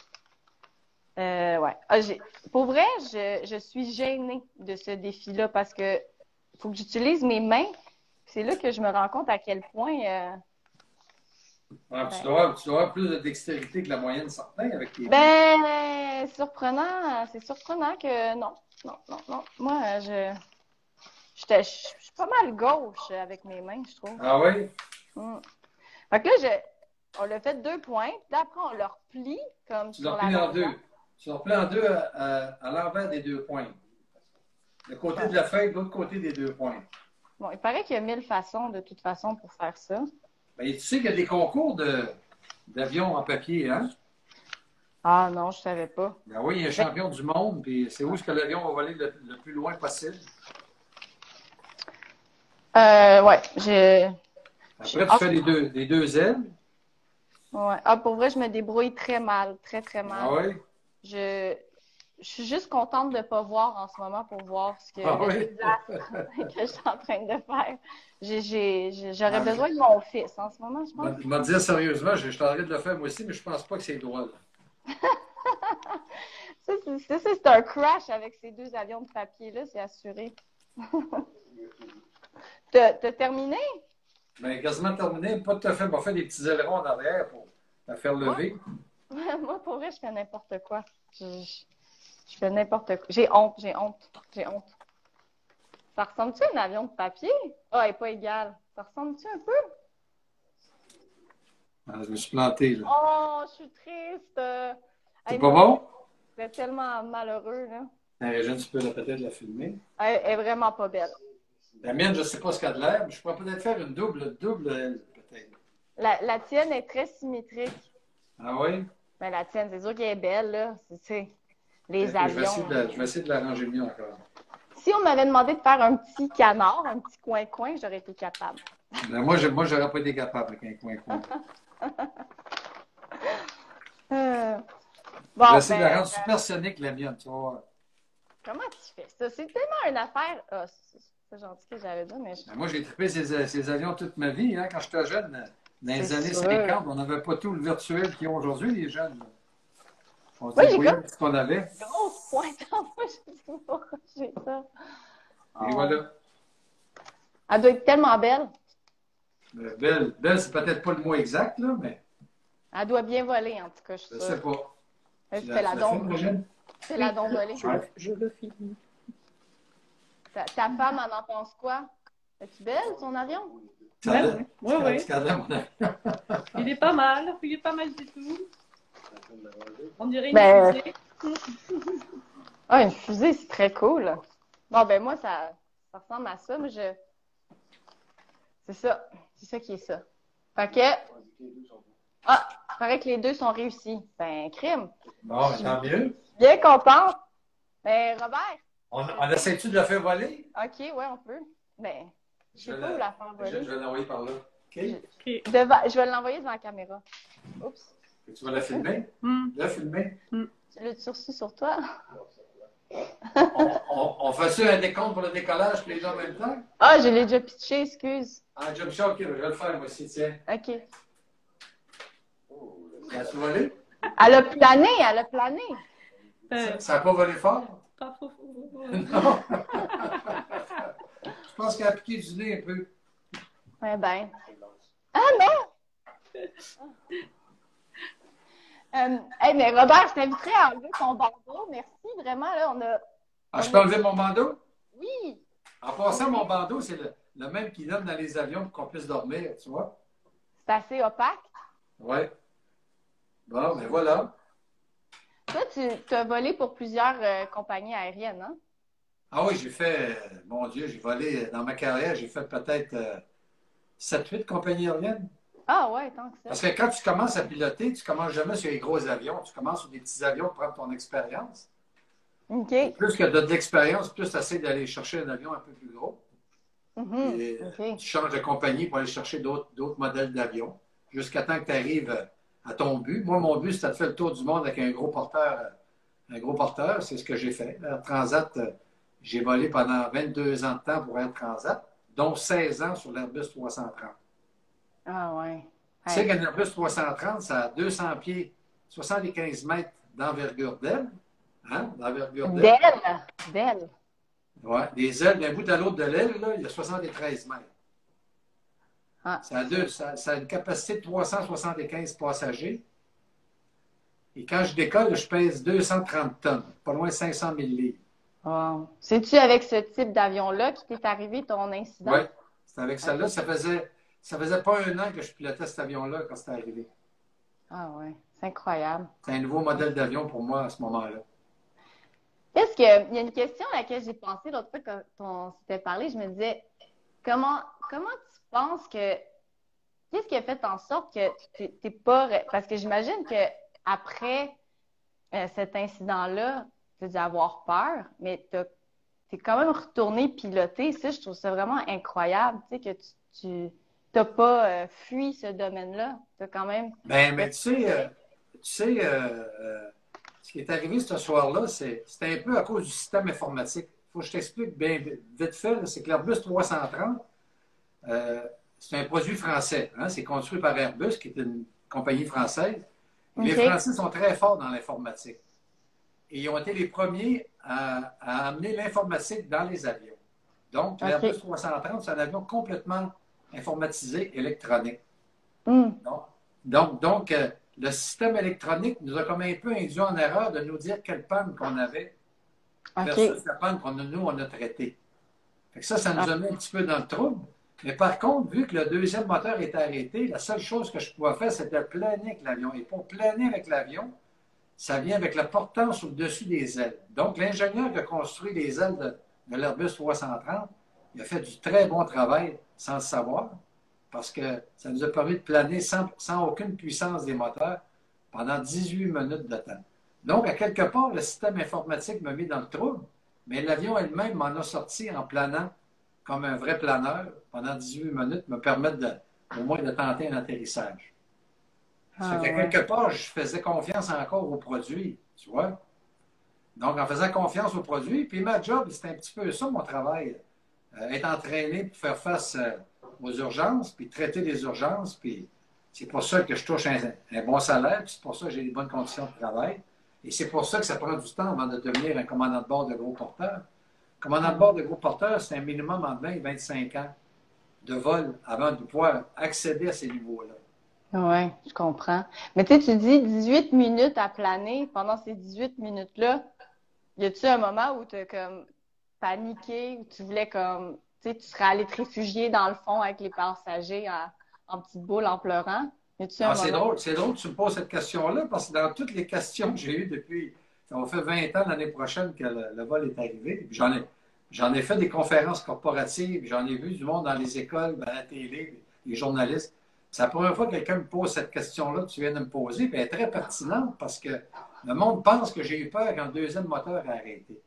Ouais. Pour vrai, je suis gênée de ce défi-là parce que faut que j'utilise mes mains. C'est là que je me rends compte à quel point. Tu dois avoir plus de dextérité que la moyenne, certain, avec tes mains. Ben, c'est surprenant que non. Non. Moi, je suis pas mal gauche avec mes mains, je trouve. Ah oui? Fait que là, on l'a fait 2 points, puis après, on le replie comme Tu sur le la replies en longueur. deux. Tu le replies en deux à l'envers des 2 points. Le côté de la feuille, l'autre côté des 2 points. Bon, il paraît qu'il y a 1000 façons, de toute façon, pour faire ça. Ben, tu sais qu'il y a des concours d'avions en papier, hein? Ah non, je savais pas. Ben oui, il y a un champion du monde, puis c'est où est-ce que l'avion va voler le plus loin possible? Ouais, Après, tu fais les deux ailes. Ouais. Ah, pour vrai, je me débrouille très mal, très, très mal. Ah oui? Je, je suis juste contente de ne pas voir en ce moment pour voir Ah le oui? désastre que je suis en train de faire. J'aurais Ah, besoin de mon fils en ce moment, je pense. je vais te dire sérieusement, je suis en train de le faire moi aussi, mais je pense pas que c'est drôle. C'est un crash avec ces deux avions de papier-là, c'est assuré. T'as terminé? Mais quasiment terminé, pas tout à fait. On va faire des petits ailerons en arrière pour la faire Moi, lever. moi, pour vrai, je fais n'importe quoi. Je fais n'importe quoi. J'ai honte, j'ai honte, j'ai honte. Ça ressemble-tu à un avion de papier? Ah, elle n'est pas égale. Ça ressemble-tu un peu? Ah, je me suis planté, là. Oh, je suis triste. C'est Hey, pas moi, bon? c'est tellement malheureux, là. Régine, tu peux peut-être la filmer. Elle est vraiment pas belle. La mienne, je ne sais pas ce qu'elle a de l'air, mais je pourrais peut-être faire une double, peut-être. La tienne est très symétrique. Ah oui? Mais la tienne, c'est sûr qu'elle est belle, là. C'est les Je vais avions. je vais essayer de l'arranger mieux encore. Si on m'avait demandé de faire un petit canard, un petit coin-coin, j'aurais été capable. Mais moi, j'aurais pas été capable avec un coin-coin. Bon, Je vais essayer de la ben, rendre supersonique, la mienne, tu vas voir. comment tu fais ça? C'est tellement une affaire. Ah, c'est gentil que j'avais dit, mais Ben, moi, j'ai trippé ces avions toute ma vie. Hein. Quand j'étais jeune, dans les C'est années sûr. 50, on n'avait pas tout le virtuel qu'ils ont aujourd'hui, les jeunes. On se Oui, j'ai débrouillait comme avec ce qu'on avait. une grosse pointe en moi. Je sais pas pourquoi j'ai ça. Et Oh. voilà. Elle doit être tellement belle. Belle, belle, c'est peut-être pas le mot exact, là, mais Elle doit bien voler, en tout cas, je suis je sûre. sais pas. Elle Tu fait la tu dombe. filmes, Régine? C'est la dombe volée. Je le filme. Ta femme en pense quoi? Es-tu belle, ton avion? Ouais, ouais. Regardez, mon ami. Il est pas mal du tout. On dirait une Ben, fusée. ah, une fusée, c'est très cool. Bon, ben moi, ça ressemble à ça, mais c'est ça. C'est ça qui est ça. Fait que... Ah, il paraît que les deux sont réussis. Ben, crime. Bon, ben, tant mieux. Bien contente. Ben, Robert. On essaie-tu de la faire voler? OK, ouais, on peut. Ben, je sais vais pas où la faire voler. Je vais l'envoyer par là. OK? Ok. Je vais l'envoyer devant la caméra. Oups. Tu vas la filmer? La filmer? Tu l'as-tu reçu sur toi? On fait ça un décompte pour le décollage, puis les deux en même temps? Ah, je l'ai déjà pitché, excuse. Ah, Jump Shot, OK, je vais le faire moi aussi, tiens. OK. Ça a-tu volé? Elle a plané, elle a plané. Ça n'a pas volé fort? Pas faux. Non. Je pense qu'elle a piqué du nez un peu. Eh ben. Ah non! Hey, mais Robert, je t'inviterais à enlever ton bandeau. Merci, vraiment. Là, Ah, je peux enlever mon bandeau? Oui! En passant, mon bandeau, c'est le même qu'ils donnent dans les avions pour qu'on puisse dormir, tu vois? C'est assez opaque. Oui. Bon, ben voilà. Toi, tu as volé pour plusieurs compagnies aériennes, hein? Ah oui, j'ai fait, mon Dieu, j'ai volé, dans ma carrière, j'ai fait peut-être 7-8 compagnies aériennes. Ah ouais, tant que ça. Parce que quand tu commences à piloter, tu commences jamais sur les gros avions. Tu commences sur des petits avions pour prendre ton expérience. OK. Plus que tu as de l'expérience, plus tu essaies d'aller chercher un avion un peu plus gros. Mhm. Et, OK. tu changes de compagnie pour aller chercher d'autres modèles d'avions jusqu'à temps que tu arrives à ton but. Moi, mon but, c'était de faire le tour du monde avec un gros porteur. Un gros porteur, c'est ce que j'ai fait. Air Transat, j'ai volé pendant 22 ans de temps pour Air Transat, dont 16 ans sur l'Airbus 330. Ah ouais. Tu sais qu'un Airbus 330, ça a 200 pieds, 75 mètres d'envergure d'aile. Hein? D'envergure d'aile. Belle. Ouais. Les ailes, d'un bout à l'autre de l'aile, là, il y a 73 mètres. Ah. Ça a une capacité de 375 passagers. Et quand je décolle, je pèse 230 tonnes, pas loin de 500 000 livres. Wow. C'est-tu avec ce type d'avion-là qui t'est arrivé ton incident? Oui, c'est avec celle-là. Ça faisait pas un an que je pilotais cet avion-là quand c'était arrivé. Ah ouais, c'est incroyable. C'est un nouveau modèle d'avion pour moi à ce moment-là. Il y a une question à laquelle j'ai pensé l'autre fois quand on s'était parlé. Je me disais, comment tu penses que... Qu'est-ce qui a fait en sorte que t'es pas... Parce que j'imagine que après cet incident-là, tu as dû avoir peur, mais t'es quand même retourné piloter. Ça, je trouve ça vraiment incroyable, tu sais, que t'as pas fui ce domaine-là. T'as quand même... Ben, mais ce qui est arrivé ce soir-là, c'était un peu à cause du système informatique. Il faut que je t'explique bien vite fait, c'est que l'Airbus 330, c'est un produit français. Hein? C'est construit par Airbus, qui est une compagnie française. Et les Français sont très forts dans l'informatique. Et ils ont été les premiers à amener l'informatique dans les avions. Donc, l'Airbus 330, c'est un avion complètement informatisé, électronique. Donc, le système électronique nous a comme un peu induit en erreur de nous dire quelle panne qu'on avait versus la panne on a traitée. Fait que ça nous a mis un petit peu dans le trouble. Mais par contre, vu que le deuxième moteur était arrêté, la seule chose que je pouvais faire, c'était planer avec l'avion. Et pour planer avec l'avion, ça vient avec la portance au-dessus des ailes. Donc, l'ingénieur qui a construit les ailes de l'Airbus 330, il a fait du très bon travail sans le savoir, parce que ça nous a permis de planer sans aucune puissance des moteurs pendant 18 minutes de temps. Donc, à quelque part, le système informatique m'a mis dans le trouble, mais l'avion elle-même m'en a sorti en planant comme un vrai planeur pendant 18 minutes, me permettre au moins de tenter un atterrissage. Ça fait qu'à quelque part, je faisais confiance encore au produit, tu vois. Donc, en faisant confiance au produit, puis ma job, c'était un petit peu ça, mon travail. Être entraîné pour faire face aux urgences, puis traiter les urgences, puis c'est pour ça que je touche un bon salaire, puis c'est pour ça que j'ai des bonnes conditions de travail. Et c'est pour ça que ça prend du temps avant de devenir un commandant de bord de gros porteurs. Commandant de bord de gros porteurs, c'est un minimum en 20 et 25 ans de vol avant de pouvoir accéder à ces niveaux-là. Oui, je comprends. Mais tu sais, tu dis 18 minutes à planer. Pendant ces 18 minutes-là, y a-tu un moment où tu as comme paniqué, où tu voulais comme, tu sais, tu serais allé te réfugier dans le fond avec les passagers en petite boule en pleurant? Y a-tu un moment? C'est drôle que tu me poses cette question-là, parce que dans toutes les questions que j'ai eues depuis, ça va faire 20 ans l'année prochaine que le vol est arrivé. J'en ai fait des conférences corporatives, j'en ai vu du monde dans les écoles, à la télé, les journalistes. C'est la première fois que quelqu'un me pose cette question-là que tu viens de me poser, puis elle est très pertinente parce que le monde pense que j'ai eu peur quand le deuxième moteur a arrêté.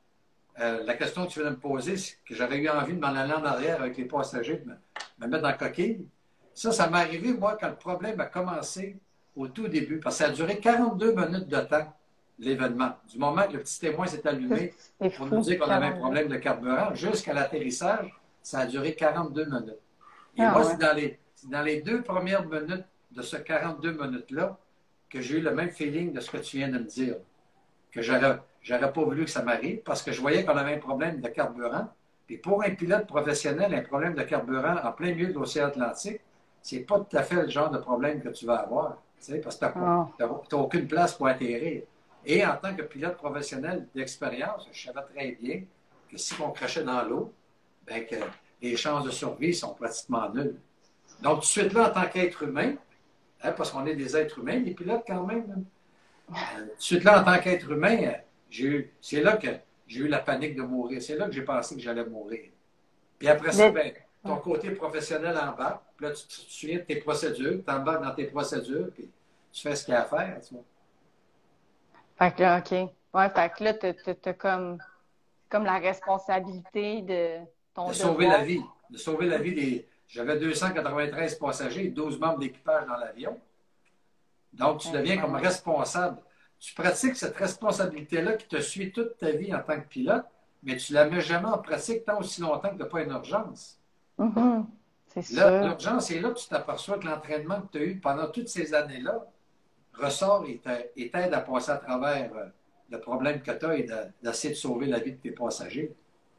La question que tu viens de me poser, c'est que j'aurais eu envie de m'en aller en arrière avec les passagers, de me mettre dans la coquille. Ça m'est arrivé, moi, quand le problème a commencé au tout début, parce que ça a duré 42 minutes de temps, l'événement. Du moment que le petit témoin s'est allumé pour nous dire qu'on avait un problème de carburant, jusqu'à l'atterrissage, ça a duré 42 minutes. Et moi, c'est dans les 2 premières minutes de ce 42 minutes-là que j'ai eu le même feeling de ce que tu viens de me dire. Que j'aurais pas voulu que ça m'arrive parce que je voyais qu'on avait un problème de carburant. Puis pour un pilote professionnel, un problème de carburant en plein milieu de l'océan Atlantique, c'est pas tout à fait le genre de problème que tu vas avoir. Tu sais, parce que tu n'as aucune place pour atterrir. Et en tant que pilote professionnel d'expérience, je savais très bien que si on crachait dans l'eau, bien que les chances de survie sont pratiquement nulles. Donc, tout de suite là, en tant qu'être humain, hein, parce qu'on est des êtres humains, les pilotes quand même, tout de suite là, en tant qu'être humain, c'est là que j'ai eu la panique de mourir. C'est là que j'ai pensé que j'allais mourir. Puis après ça, ben, ton côté professionnel embarque. Puis là, tu te souviens de tes procédures, tu embarques dans tes procédures, puis tu fais ce qu'il y a à faire. Tu vois. Fait que là, OK. Ouais, fait que là, t'as comme la responsabilité de ton de sauver la vie. De sauver la vie des... J'avais 293 passagers et 12 membres d'équipage dans l'avion. Donc, tu deviens comme responsable. Tu pratiques cette responsabilité-là qui te suit toute ta vie en tant que pilote, mais tu ne la mets jamais en pratique tant aussi longtemps que tu n'as pas une urgence. C'est sûr. L'urgence est là que tu t'aperçois que l'entraînement que tu as eu pendant toutes ces années-là ressort et t'aide à passer à travers le problème que tu as et d'essayer de sauver la vie de tes passagers.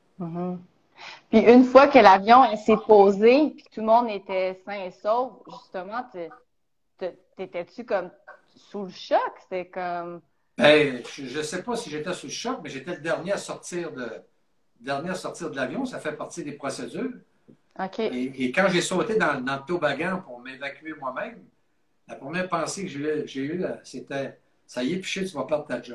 Puis une fois que l'avion s'est posé, puis que tout le monde était sain et sauf, justement, t'étais-tu comme sous le choc? C'était comme... Ben, je ne sais pas si j'étais sous le choc, mais j'étais le dernier à sortir de l'avion. Ça fait partie des procédures. OK. Et quand j'ai sauté dans le toboggan pour m'évacuer moi-même, la première pensée que j'ai eue, c'était « Ça y est, Piché, tu vas perdre ta job. »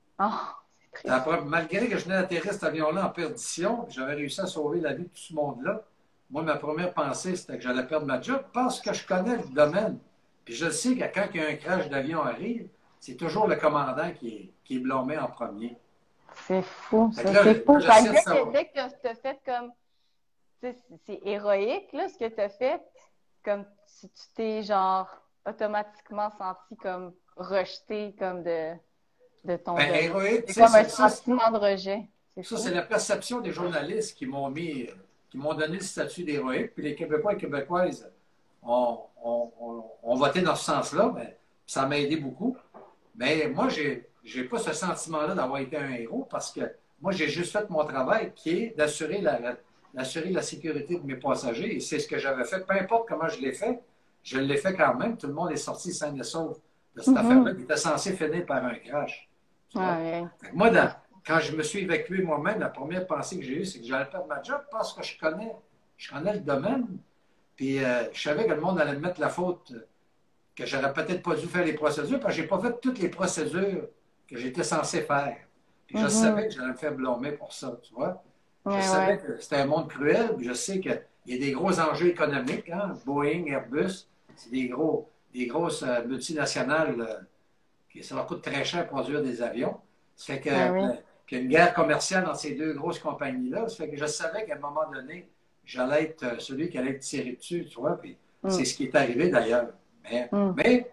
Après, malgré que je venais d'atterrir cet avion-là en perdition, j'avais réussi à sauver la vie de tout ce monde-là. Moi, ma première pensée, c'était que j'allais perdre ma job parce que je connais le domaine. Puis je sais que quand il y a un crash d'avion arrive, c'est toujours le commandant qui est blâmé en premier. C'est fou, ça. C'est fou. Dès que tu as fait comme... C'est héroïque, là, ce que tu as fait. comme tu t'es genre automatiquement senti comme rejeté comme de ton Ben, domaine. héroïque, C'est tu sais, comme un sentiment de rejet. C'est ça, fou. c'est la perception des journalistes qui m'ont donné le statut d'héroïque. Puis les Québécois et Québécoises ont voté dans ce sens-là. Ben, ça m'a aidé beaucoup. Mais moi, j'ai pas ce sentiment-là d'avoir été un héros parce que moi, j'ai juste fait mon travail qui est d'assurer la sécurité de mes passagers. Et c'est ce que j'avais fait. Peu importe comment je l'ai fait quand même. Tout le monde est sorti sain et sauf de cette affaire-là qui était censée finir par un crash. Tu vois? Ouais. Fait que moi, quand je me suis évacué moi-même, la première pensée que j'ai eue, c'est que j'allais perdre ma job parce que je connais le domaine. Puis je savais que le monde allait me mettre la faute, que j'aurais peut-être pas dû faire les procédures parce que j'ai pas fait toutes les procédures que j'étais censé faire. Puis je savais que j'allais me faire blâmer pour ça, tu vois. Je savais que c'était un monde cruel, puis je sais qu'il y a des gros enjeux économiques, hein? Boeing, Airbus, c'est des grosses multinationales qui ça leur coûte très cher de produire des avions. Ça fait qu'il y a une guerre commerciale entre ces deux grosses compagnies-là. Ça fait que je savais qu'à un moment donné, j'allais être celui qui allait être tiré dessus, tu vois. Puis c'est ce qui est arrivé d'ailleurs. Mais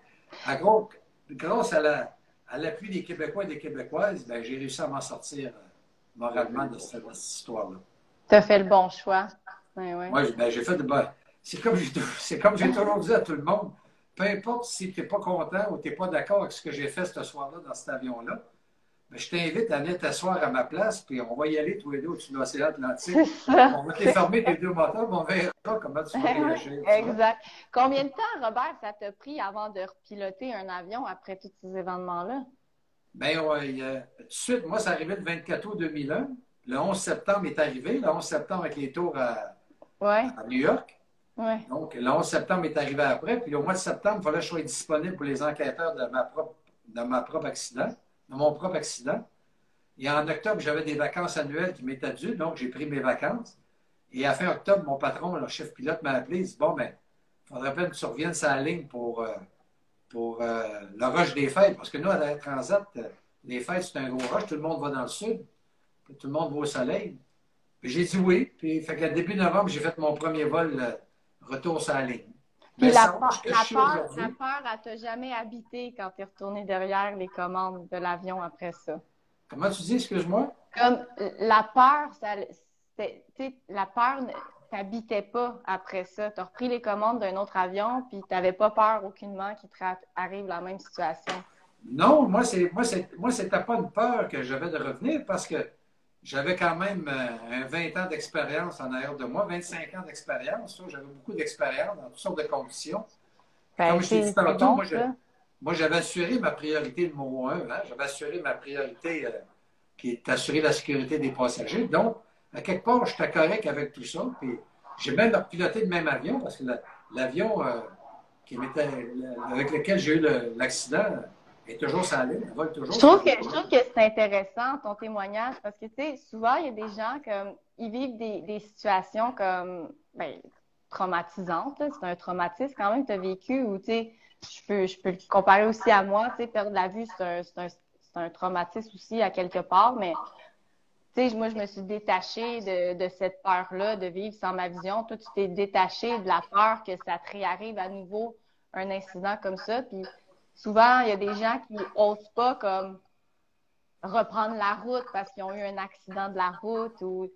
grâce à l'appui des Québécois et des Québécoises, ben, j'ai réussi à m'en sortir moralement de cette histoire-là. Tu as fait le bon choix. Ouais. Moi, ben, j'ai fait de bon. C'est comme j'ai toujours dit à tout le monde, peu importe si tu n'es pas content ou tu n'es pas d'accord avec ce que j'ai fait ce soir-là dans cet avion-là, ben, je t'invite à venir t'asseoir à ma place, puis on va y aller tous les deux au-dessus de l'océan Atlantique. On va te les fermer tes deux moteurs, puis on verra comment tu vas réagir. Exact. Combien de temps, Robert, ça t'a pris avant de repiloter un avion après tous ces événements-là? Bien, tout de suite, moi, c'est arrivé le 24 août 2001. Le 11 septembre est arrivé. Le 11 septembre avec les tours à New York. Ouais. Donc, le 11 septembre est arrivé après. Puis, au mois de septembre, il fallait que je sois disponible pour les enquêteurs de mon propre accident. Et en octobre, j'avais des vacances annuelles qui m'étaient dues. Donc, j'ai pris mes vacances. Et à fin octobre, mon patron, le chef pilote, m'a appelé. Il dit, bon, ben, il faudrait bien que tu reviennes sur la ligne pour le rush des fêtes. Parce que nous, à la Transat, les fêtes, c'est un gros rush. Tout le monde va dans le sud. Puis tout le monde va au soleil. Puis j'ai dit oui. Puis, fait qu'à début novembre, j'ai fait mon premier vol retour sur la ligne. Puis la peur, elle t'a jamais habité quand tu es retourné derrière les commandes de l'avion après ça. Comment tu dis, excuse-moi? Comme la peur, la peur ne t'habitait pas après ça. Tu as repris les commandes d'un autre avion, puis tu n'avais pas peur aucunement qu'il te arrive la même situation. Non, moi, c'était pas une peur que j'avais de revenir parce que j'avais quand même un 20 ans d'expérience en arrière de moi, 25 ans d'expérience. J'avais beaucoup d'expérience dans toutes sortes de conditions. Comme je t'ai dit tantôt, moi, j'avais assuré ma priorité numéro 1. Hein? J'avais assuré ma priorité qui est d'assurer la sécurité des passagers. Donc, à quelque part, j'étais correct avec tout ça. Puis, j'ai même piloté le même avion parce que l'avion avec lequel j'ai eu l'accident est toujours sur la ligne. Elle vole toujours. Je trouve que c'est intéressant, ton témoignage, parce que, tu sais, souvent, il y a des gens ils vivent des situations comme, traumatisantes. C'est un traumatisme quand même que tu as vécu où, tu sais, je peux le comparer aussi à moi, tu sais, perdre la vue, c'est un traumatisme aussi à quelque part, mais tu sais, moi, je me suis détachée de cette peur-là, de vivre sans ma vision. Toi, tu t'es détaché de la peur que ça te réarrive à nouveau un incident comme ça. Puis souvent, il y a des gens qui n'osent pas comme reprendre la route parce qu'ils ont eu un accident de la route ou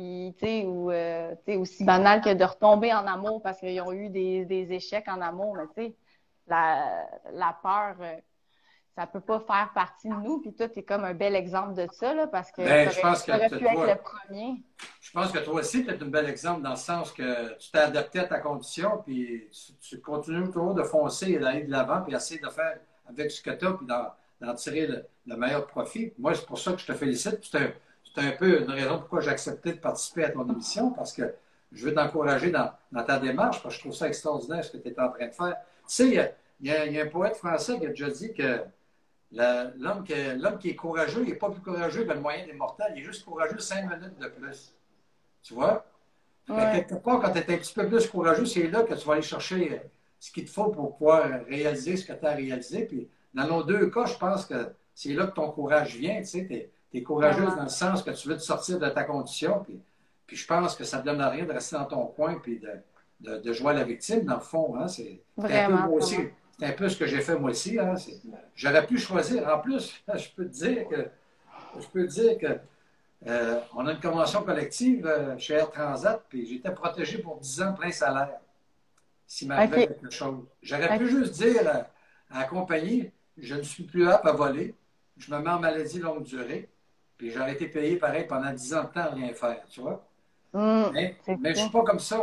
aussi banal que de retomber en amour parce qu'ils ont eu des échecs en amour. Mais tu sais, la peur, ça peut pas faire partie de nous. Puis toi, tu es comme un bel exemple de ça, là, parce que je pense tu aurais pu être le premier. Je pense que toi aussi, tu es un bel exemple dans le sens que tu t'es adapté à ta condition, puis tu continues toujours de foncer et d'aller de l'avant, puis essayer de faire avec ce que tu as, puis d'en tirer le meilleur profit. Moi, c'est pour ça que je te félicite. C'est un peu une raison pourquoi j'ai accepté de participer à ton émission, parce que je veux t'encourager dans ta démarche, parce que je trouve ça extraordinaire ce que tu es en train de faire. Tu sais, il y a un poète français qui a déjà dit que l'homme qui est courageux, il n'est pas plus courageux que le moyen des mortels, il est juste courageux 5 minutes de plus. Tu vois? Ouais. Quelque part, quand tu es un petit peu plus courageux, c'est là que tu vas aller chercher ce qu'il te faut pour pouvoir réaliser ce que tu as réalisé. Puis, dans nos deux cas, je pense que c'est là que ton courage vient. Tu sais, tu es courageuse dans le sens que tu veux te sortir de ta condition. Puis je pense que ça ne te donne rien de rester dans ton coin puis de jouer à la victime, dans le fond. Hein? C'est un peu Vraiment, moi aussi. vraiment. C'est un peu ce que j'ai fait moi aussi. Hein? J'aurais pu choisir. En plus, je peux te dire que on a une convention collective chez Air Transat, puis j'étais protégé pour 10 ans plein salaire s'il m'arrivait OK. quelque chose. J'aurais pu OK. juste dire à la compagnie, je ne suis plus apte à voler, je me mets en maladie longue durée, puis j'aurais été payé pareil pendant 10 ans de temps à rien faire, tu vois. C'est Mais je ne suis fou. pas comme ça,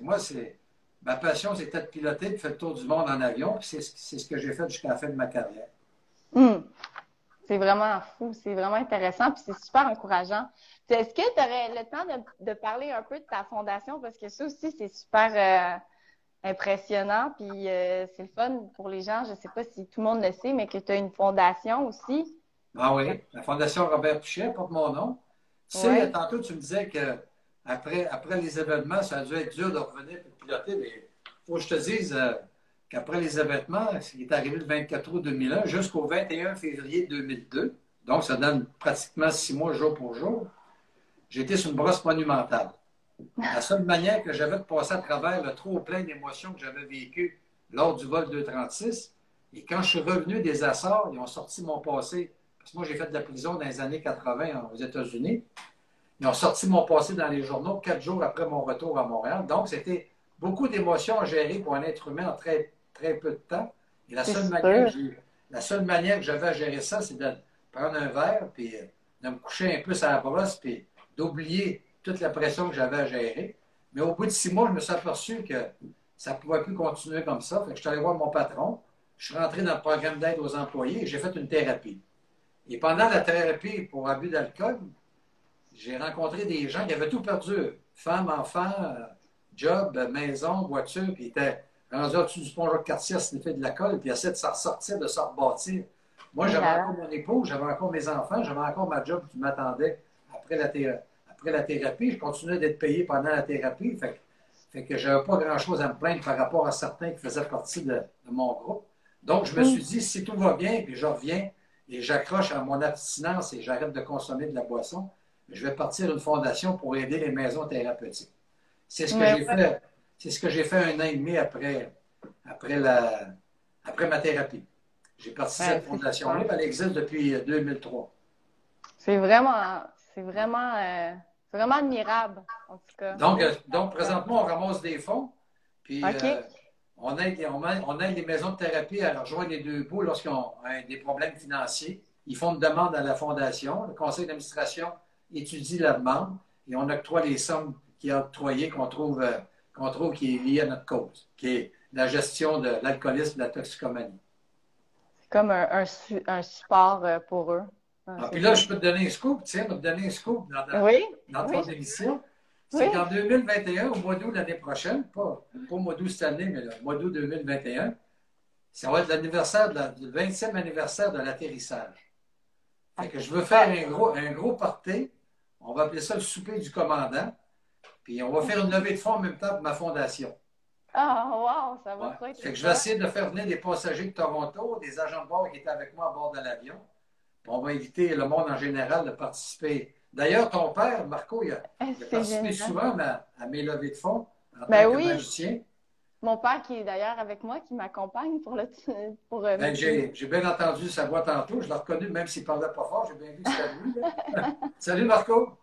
ma passion, c'était de piloter, de faire le tour du monde en avion, puis c'est ce que j'ai fait jusqu'à la fin de ma carrière. Hum. C'est vraiment fou, c'est vraiment intéressant, puis c'est super encourageant. Puis est-ce que tu aurais le temps de parler un peu de ta fondation? Parce que ça aussi, c'est super impressionnant, puis c'est le fun pour les gens. Je ne sais pas si tout le monde le sait, mais que tu as une fondation aussi. Ah oui, la Fondation Robert Pichet porte mon nom. Tu sais, Oui, tantôt, tu me disais que après les événements, ça a dû être dur de revenir et de piloter, mais il faut que je te dise qu'après les événements, ce qui est arrivé le 24 août 2001 jusqu'au 21 février 2002, donc ça donne pratiquement 6 mois jour pour jour, j'étais sur une brosse monumentale. La seule manière que j'avais de passer à travers le trop plein d'émotions que j'avais vécu lors du vol 236, et quand je suis revenu des Açores, ils ont sorti mon passé, parce que moi j'ai fait de la prison dans les années 80 aux États-Unis, ils ont sorti mon passé dans les journaux 4 jours après mon retour à Montréal. Donc c'était beaucoup d'émotions à gérer pour un être humain en très, très peu de temps. Et c'est sûr. la seule manière que j'avais à gérer ça, c'est de prendre un verre, puis de me coucher un peu sur la brosse, puis d'oublier toute la pression que j'avais à gérer. Mais au bout de 6 mois, je me suis aperçu que ça ne pouvait plus continuer comme ça. Fait que je suis allé voir mon patron. Je suis rentré dans le programme d'aide aux employés et j'ai fait une thérapie. Et pendant la thérapie pour abus d'alcool, j'ai rencontré des gens qui avaient tout perdu. Femmes, enfants, job, maison, voiture, puis ils étaient rendus au-dessus du pont Jacques-Cartier à sniffer de la colle, puis essayer de s'en sortir, de s'en rebâtir. Moi, Et j'avais là, encore mon épouse, j'avais encore mes enfants, j'avais encore ma job qui m'attendait après la thérapie. Je continuais d'être payé pendant la thérapie. Fait que je n'avais pas grand-chose à me plaindre par rapport à certains qui faisaient partie de mon groupe. Donc, je me suis dit, si tout va bien, puis je reviens et j'accroche à mon abstinence et j'arrête de consommer de la boisson, je vais partir une fondation pour aider les maisons thérapeutiques. C'est ce que mais j'ai fait. C'est ce que j'ai fait 1 an et demi après ma thérapie. J'ai parti cette c'est fondation-là, super. elle existe depuis 2003. C'est vraiment, c'est vraiment, c'est vraiment admirable, en tout cas. Donc, présentement, on ramasse des fonds, puis OK. on aide les maisons de thérapie à rejoindre les deux bouts lorsqu'ils ont des problèmes financiers. Ils font une demande à la fondation. Le conseil d'administration étudie la demande et on octroie les sommes qui est octroyées qu'on trouve qui est liée à notre cause, qui est la gestion de l'alcoolisme et de la toxicomanie. C'est comme un support pour eux. Ah, Ah, c'est puis là, cool. je peux te donner un scoop, tiens, je vais te donner un scoop Oui, dans oui, ton émission. oui. C'est qu'en 2021, au mois d'août l'année prochaine, pas au mois d'août cette année, mais le mois d'août 2021, ça va être l'anniversaire le 20e anniversaire de l'atterrissage. Fait que je veux faire un gros party. On va appeler ça le souper du commandant. Puis on va faire une levée de fonds en même temps pour ma fondation. Ah, wow, ça va Ouais. trop être Fait le que je vais fun. essayer de faire venir des passagers de Toronto, des agents de bord qui étaient avec moi à bord de l'avion. Puis on va inviter le monde en général de participer. D'ailleurs, ton père, Marco, il a C'est participé génial. souvent à mes levées de fonds en tant Ben que oui, magicien. mon père qui est d'ailleurs avec moi, qui m'accompagne pour Ben, mes filles. j'ai bien entendu sa voix tantôt. Je l'ai reconnu, même s'il ne parlait pas fort. J'ai bien vu que c'était lui. Là. Salut, Marco.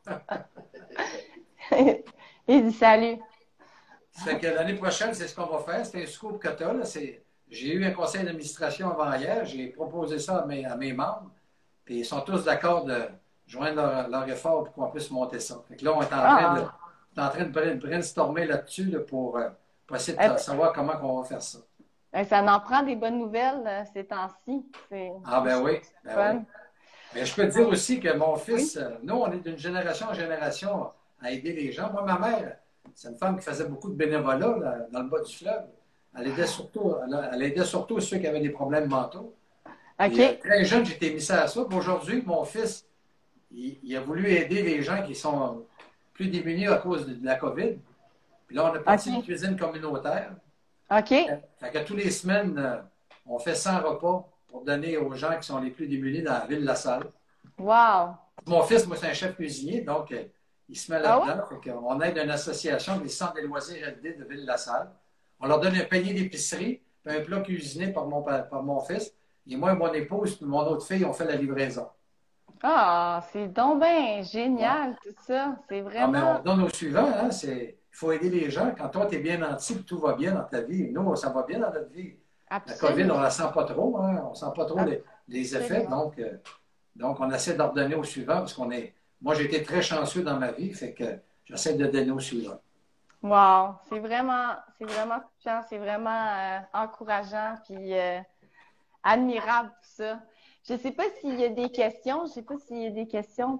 Il dit salut. Fait que l'année prochaine, c'est ce qu'on va faire. C'est un scoop que tu as. Là. J'ai eu un conseil d'administration avant hier. J'ai proposé ça à mes membres. Puis ils sont tous d'accord de joindre leur effort pour qu'on puisse monter ça. Fait que là, on est Ah, en train de brainstormer là-dessus là, pour essayer eh de savoir comment on va faire ça. ben, ça en prend des bonnes nouvelles ces temps-ci. Ah ben oui, C'est ben oui. fun. Mais je peux te dire aussi que mon Oui. fils, nous, on est d'une génération en génération à aider les gens. Moi, ma mère, c'est une femme qui faisait beaucoup de bénévolat là, dans le bas du fleuve. Elle aidait surtout ceux qui avaient des problèmes mentaux. Et, OK. très jeune, j'étais mis ça à ça. Puis aujourd'hui, mon fils, il a voulu aider les gens qui sont plus démunis à cause de la COVID. Puis là, on a parti une OK. cuisine communautaire. OK. Fait que tous les semaines, on fait 100 repas pour donner aux gens qui sont les plus démunis dans la ville de La Salle. Wow. Mon fils, moi, c'est un chef cuisinier, donc il se met Ah là-dedans. On aide une association des centres des loisirs LD de Ville-la-Salle. On leur donne un panier d'épicerie, puis un plat cuisiné par mon fils. Et moi et mon épouse, puis mon autre fille, on fait la livraison. Ah, c'est donc bien Ouais. génial, tout ça. C'est Ah, mais vraiment on donne au suivant, hein, il faut aider les gens. Quand toi, tu es bien nanti et tout va bien dans ta vie, nous, ça va bien dans notre vie. La COVID, on ne absolument, la sent pas trop, hein, on ne sent pas trop les effets. absolument. Donc, on essaie de leur donner au suivant parce moi, j'ai été très chanceux dans ma vie, fait que j'essaie de donner au suivant. Wow, c'est vraiment touchant, c'est vraiment encourageant, puis admirable tout ça. Je sais pas s'il y a des questions, je sais pas s'il y a des questions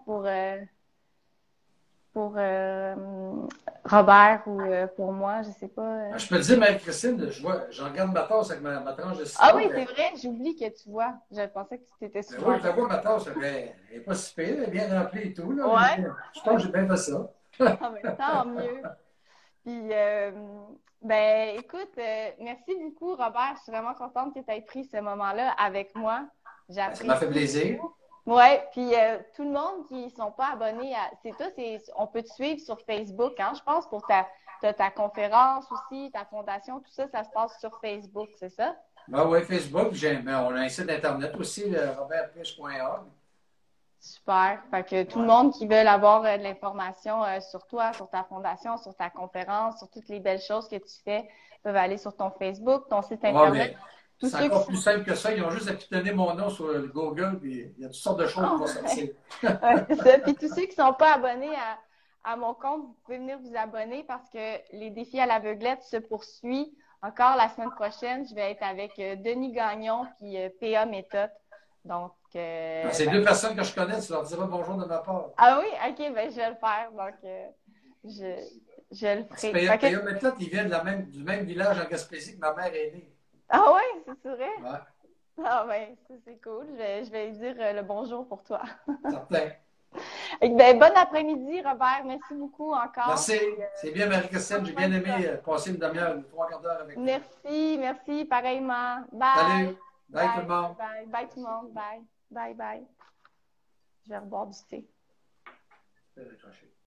pour Robert ou pour moi, je sais pas. Je peux te dire, Marie-Christine, je regarde ma tasse avec ma tranche de Ah citron. oui, c'est vrai, j'oublie que tu vois. Je pensais que tu t'étais Mais souvent. oui, je vois ma tasse, elle n'est pas si pire, elle est bien remplie et tout. Là, Ouais, je pense que j'ai bien fait ça. ah, ben, tant mieux. Puis, ben, écoute, merci beaucoup, Robert. Je suis vraiment contente que tu aies pris ce moment-là avec moi. Ça m'a fait J'apprécie plaisir. beaucoup. Ouais, puis tout le monde qui ne sont pas abonnés à. C'est toi, on peut te suivre sur Facebook, hein, je pense, pour ta conférence aussi, ta fondation, tout ça, ça se passe sur Facebook, c'est ça? Ben oui, Facebook, mais on a un site Internet aussi, le robertfiche.org. Super. Fait que tout le Ouais. monde qui veut avoir de l'information sur toi, sur ta fondation, sur ta conférence, sur toutes les belles choses que tu fais, peuvent aller sur ton Facebook, ton site Ouais, Internet. mais Tous c'est ceux encore qui plus simple que ça. Ils ont juste à pitonner mon nom sur le Google, puis il y a toutes sortes de choses qui sont... vont sortir. Ouais, c'est ça. Puis tous ceux qui ne sont pas abonnés à mon compte, vous pouvez venir vous abonner parce que les défis à l'aveuglette se poursuivent. Encore la semaine prochaine, je vais être avec Denis Gagnon puis PA Méthode. Donc, C'est ben, deux personnes que je connais, tu leur diras bonjour de ma part. ah oui, ok, ben je vais le faire. Donc, je le Parce que ferai. Fait que- P.A. Méthode, ils viennent du même village en Gaspésie que ma mère est née. Ah oui, c'est vrai? Ouais, Ah ben, ça, c'est cool. Je vais lui dire le bonjour pour toi. certain. Ben, bon après-midi, Robert. Merci beaucoup encore. Merci. Puis, C'est bien, Marie-Christine. prends J'ai soin bien de aimé toi. passer une demi-heure, trois quarts d'heure avec toi. Merci, pareillement. Bye, Salut. Bye tout le monde. bye tout le monde. Bye. Je vais reboire du thé. Je vais raccrocher.